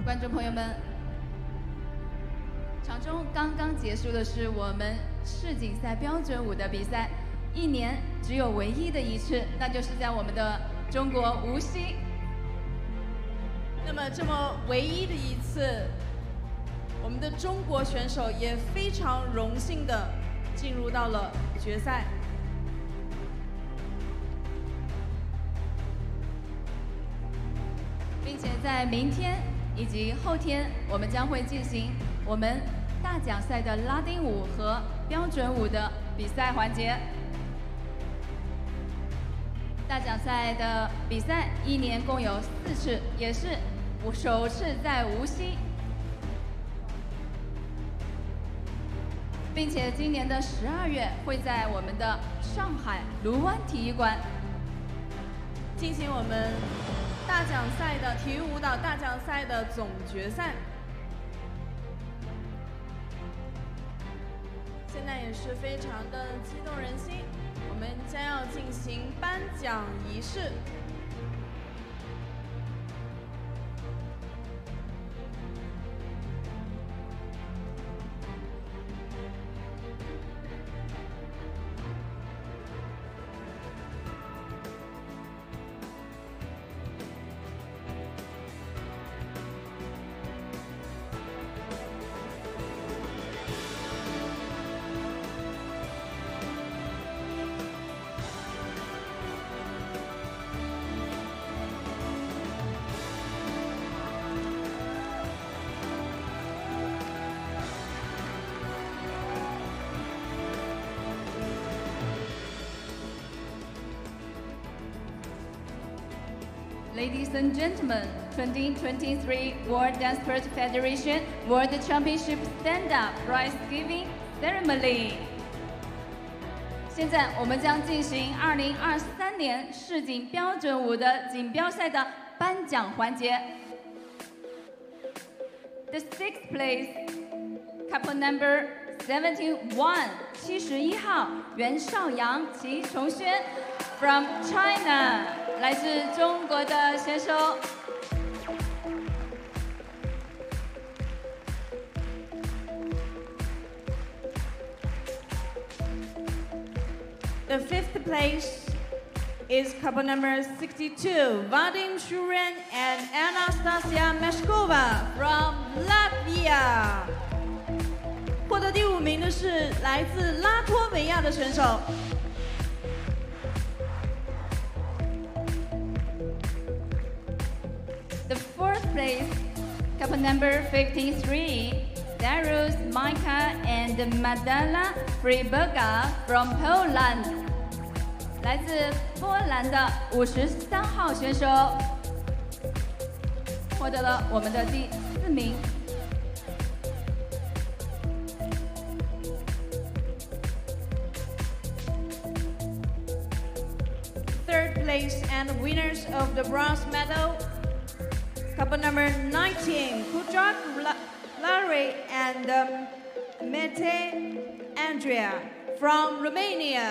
观众朋友们，场中刚刚结束的是我们世锦赛标准舞的比赛，一年只有唯一的一次，那就是在我们的中国无锡。 那么这么唯一的一次，我们的中国选手也非常荣幸的进入到了决赛。 并且在明天以及后天，我们将会进行我们大奖赛的拉丁舞和标准舞的比赛环节。大奖赛的比赛一年共有四次，也是我首次在无锡，并且今年的十二月会在我们的上海卢湾体育馆进行我们大奖赛的体育舞蹈大奖赛的总决赛。现在也是非常的激动人心，我们将要进行颁奖仪式。 Ladies and gentlemen, twenty twenty-three World Dance Sport Federation World Championship Stand-Up Prize Giving Ceremony。现在我们将进行二零二三年世锦标准舞的锦标赛的颁奖环节。The sixth place, couple number seventy-one， 七十一号袁绍阳、齐崇轩 from China， 来自中国的选手。 The fifth place is couple number sixty-two, Vadim Shurin and Anastasia Meshkova from Latvia。获得第五名的是来自拉脱维亚的选手。 The fourth place, couple number fifty-three, Darius Micah and Madala Friberga from Poland， 来自波兰的五十三号选手，获得了我们的第四名。 Third place and winners of the bronze medal, couple number nineteen, Kudrak Larry and um, Mete Andrea from Romania。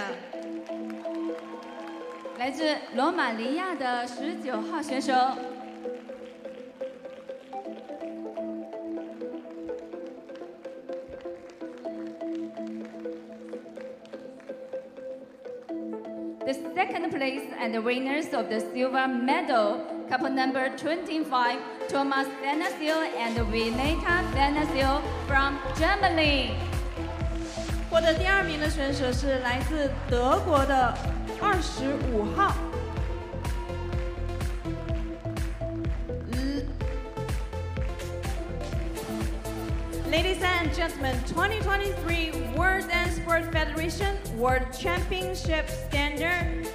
来自罗马尼亚的十九号选手。The second place and the winners of the silver medal, couple number twenty-five, Thomas Benasil and Vineta Benasil from Germany。 获得第二名的选手是来自德国的二十五号。Ladies and gentlemen, twenty twenty-three World Dance Sport Federation World Championship Standard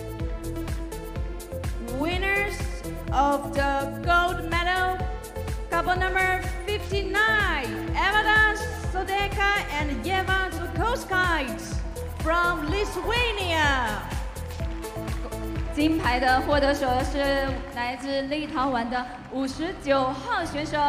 winners of the gold medal, couple number fifty-nine, Evada Sodeka and Yeva Zukoskait from Lithuania。 金牌的获得手是来自立陶宛的五十九号选手。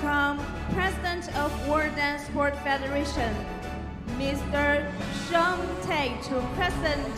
welcome President of World Dance Sport Federation, Mister Sean Tay, to present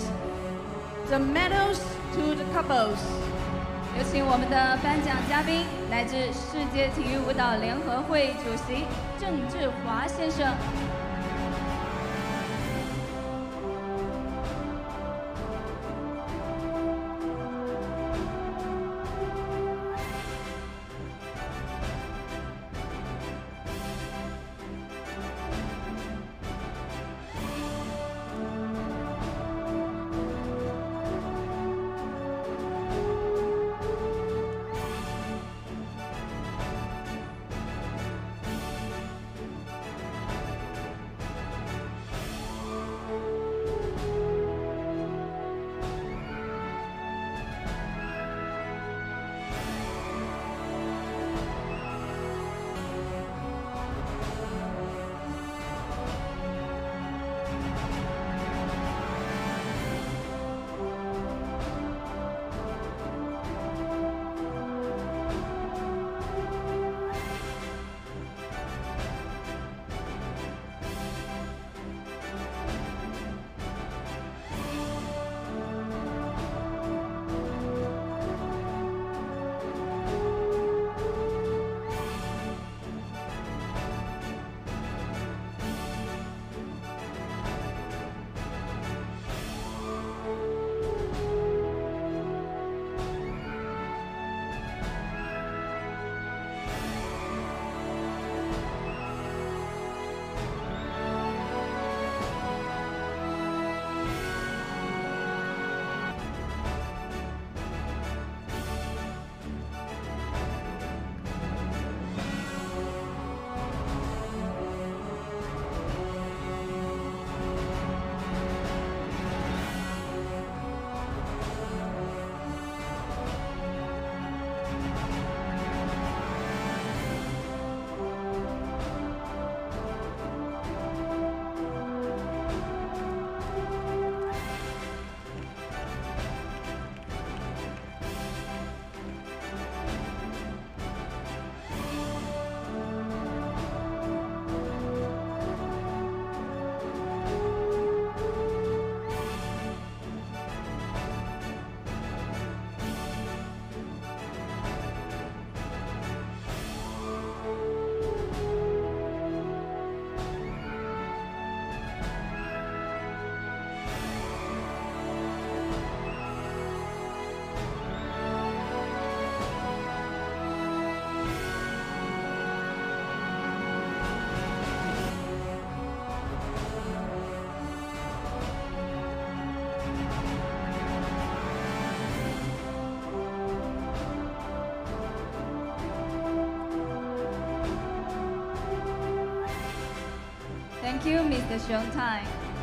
the medals to the couples. 有请我们的颁奖嘉宾，来自世界体育舞蹈联合会主席郑志华先生。Thank you, Mister Sean Tai.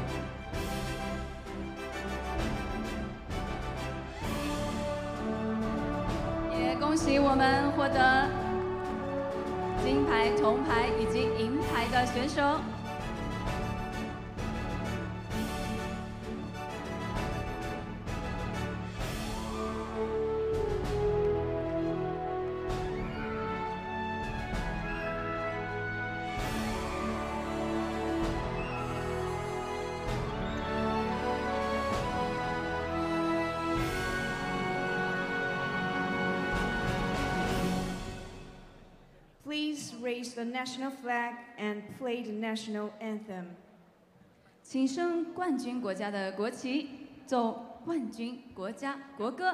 也恭喜我们获得金牌、铜牌以及银牌的选手。 Please raise the national flag and play the national anthem. 请升冠军国家的国旗，奏冠军国家国歌。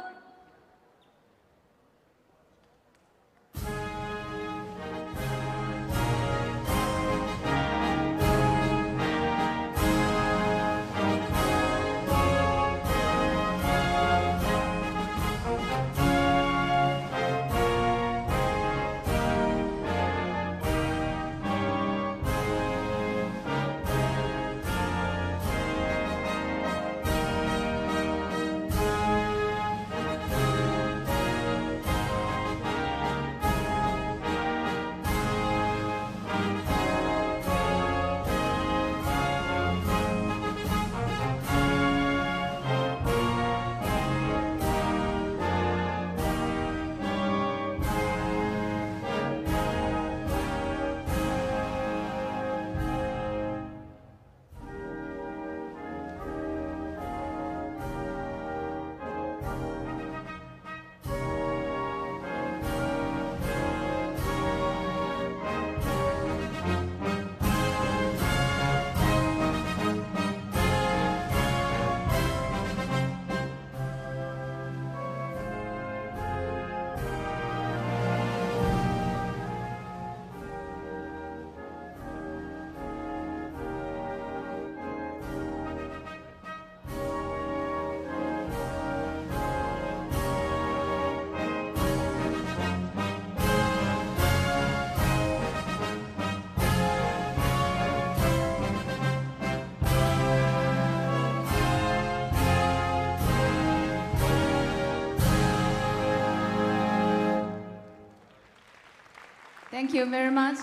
Thank you very much.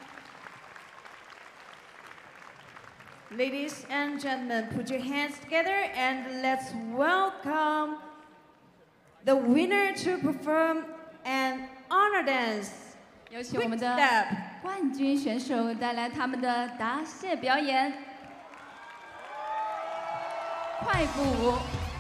Ladies and gentlemen, put your hands together and let's welcome the winner to perform an honor dance. 有请我们的 Quick step 冠军选手带来他们的答谢表演，快步舞。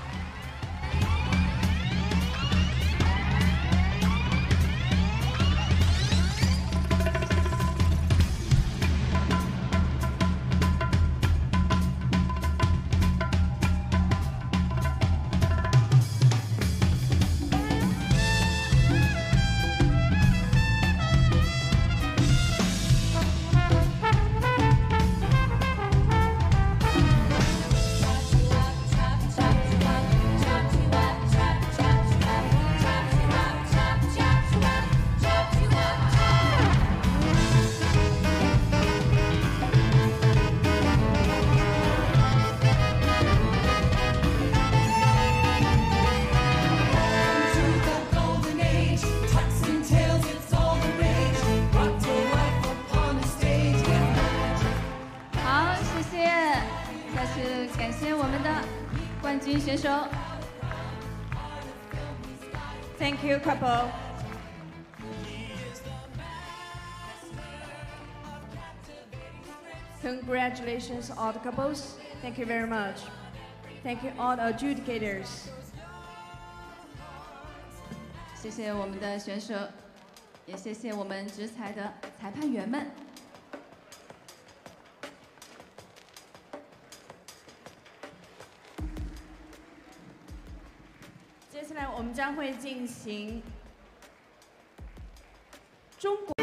感谢我们的冠军选手。 Thank you, couple. Congratulations, all the couples. Thank you very much. Thank you, all the adjudicators. 谢谢我们的选手，也谢谢我们执裁的裁判员们。 接下来我们将会进行中国。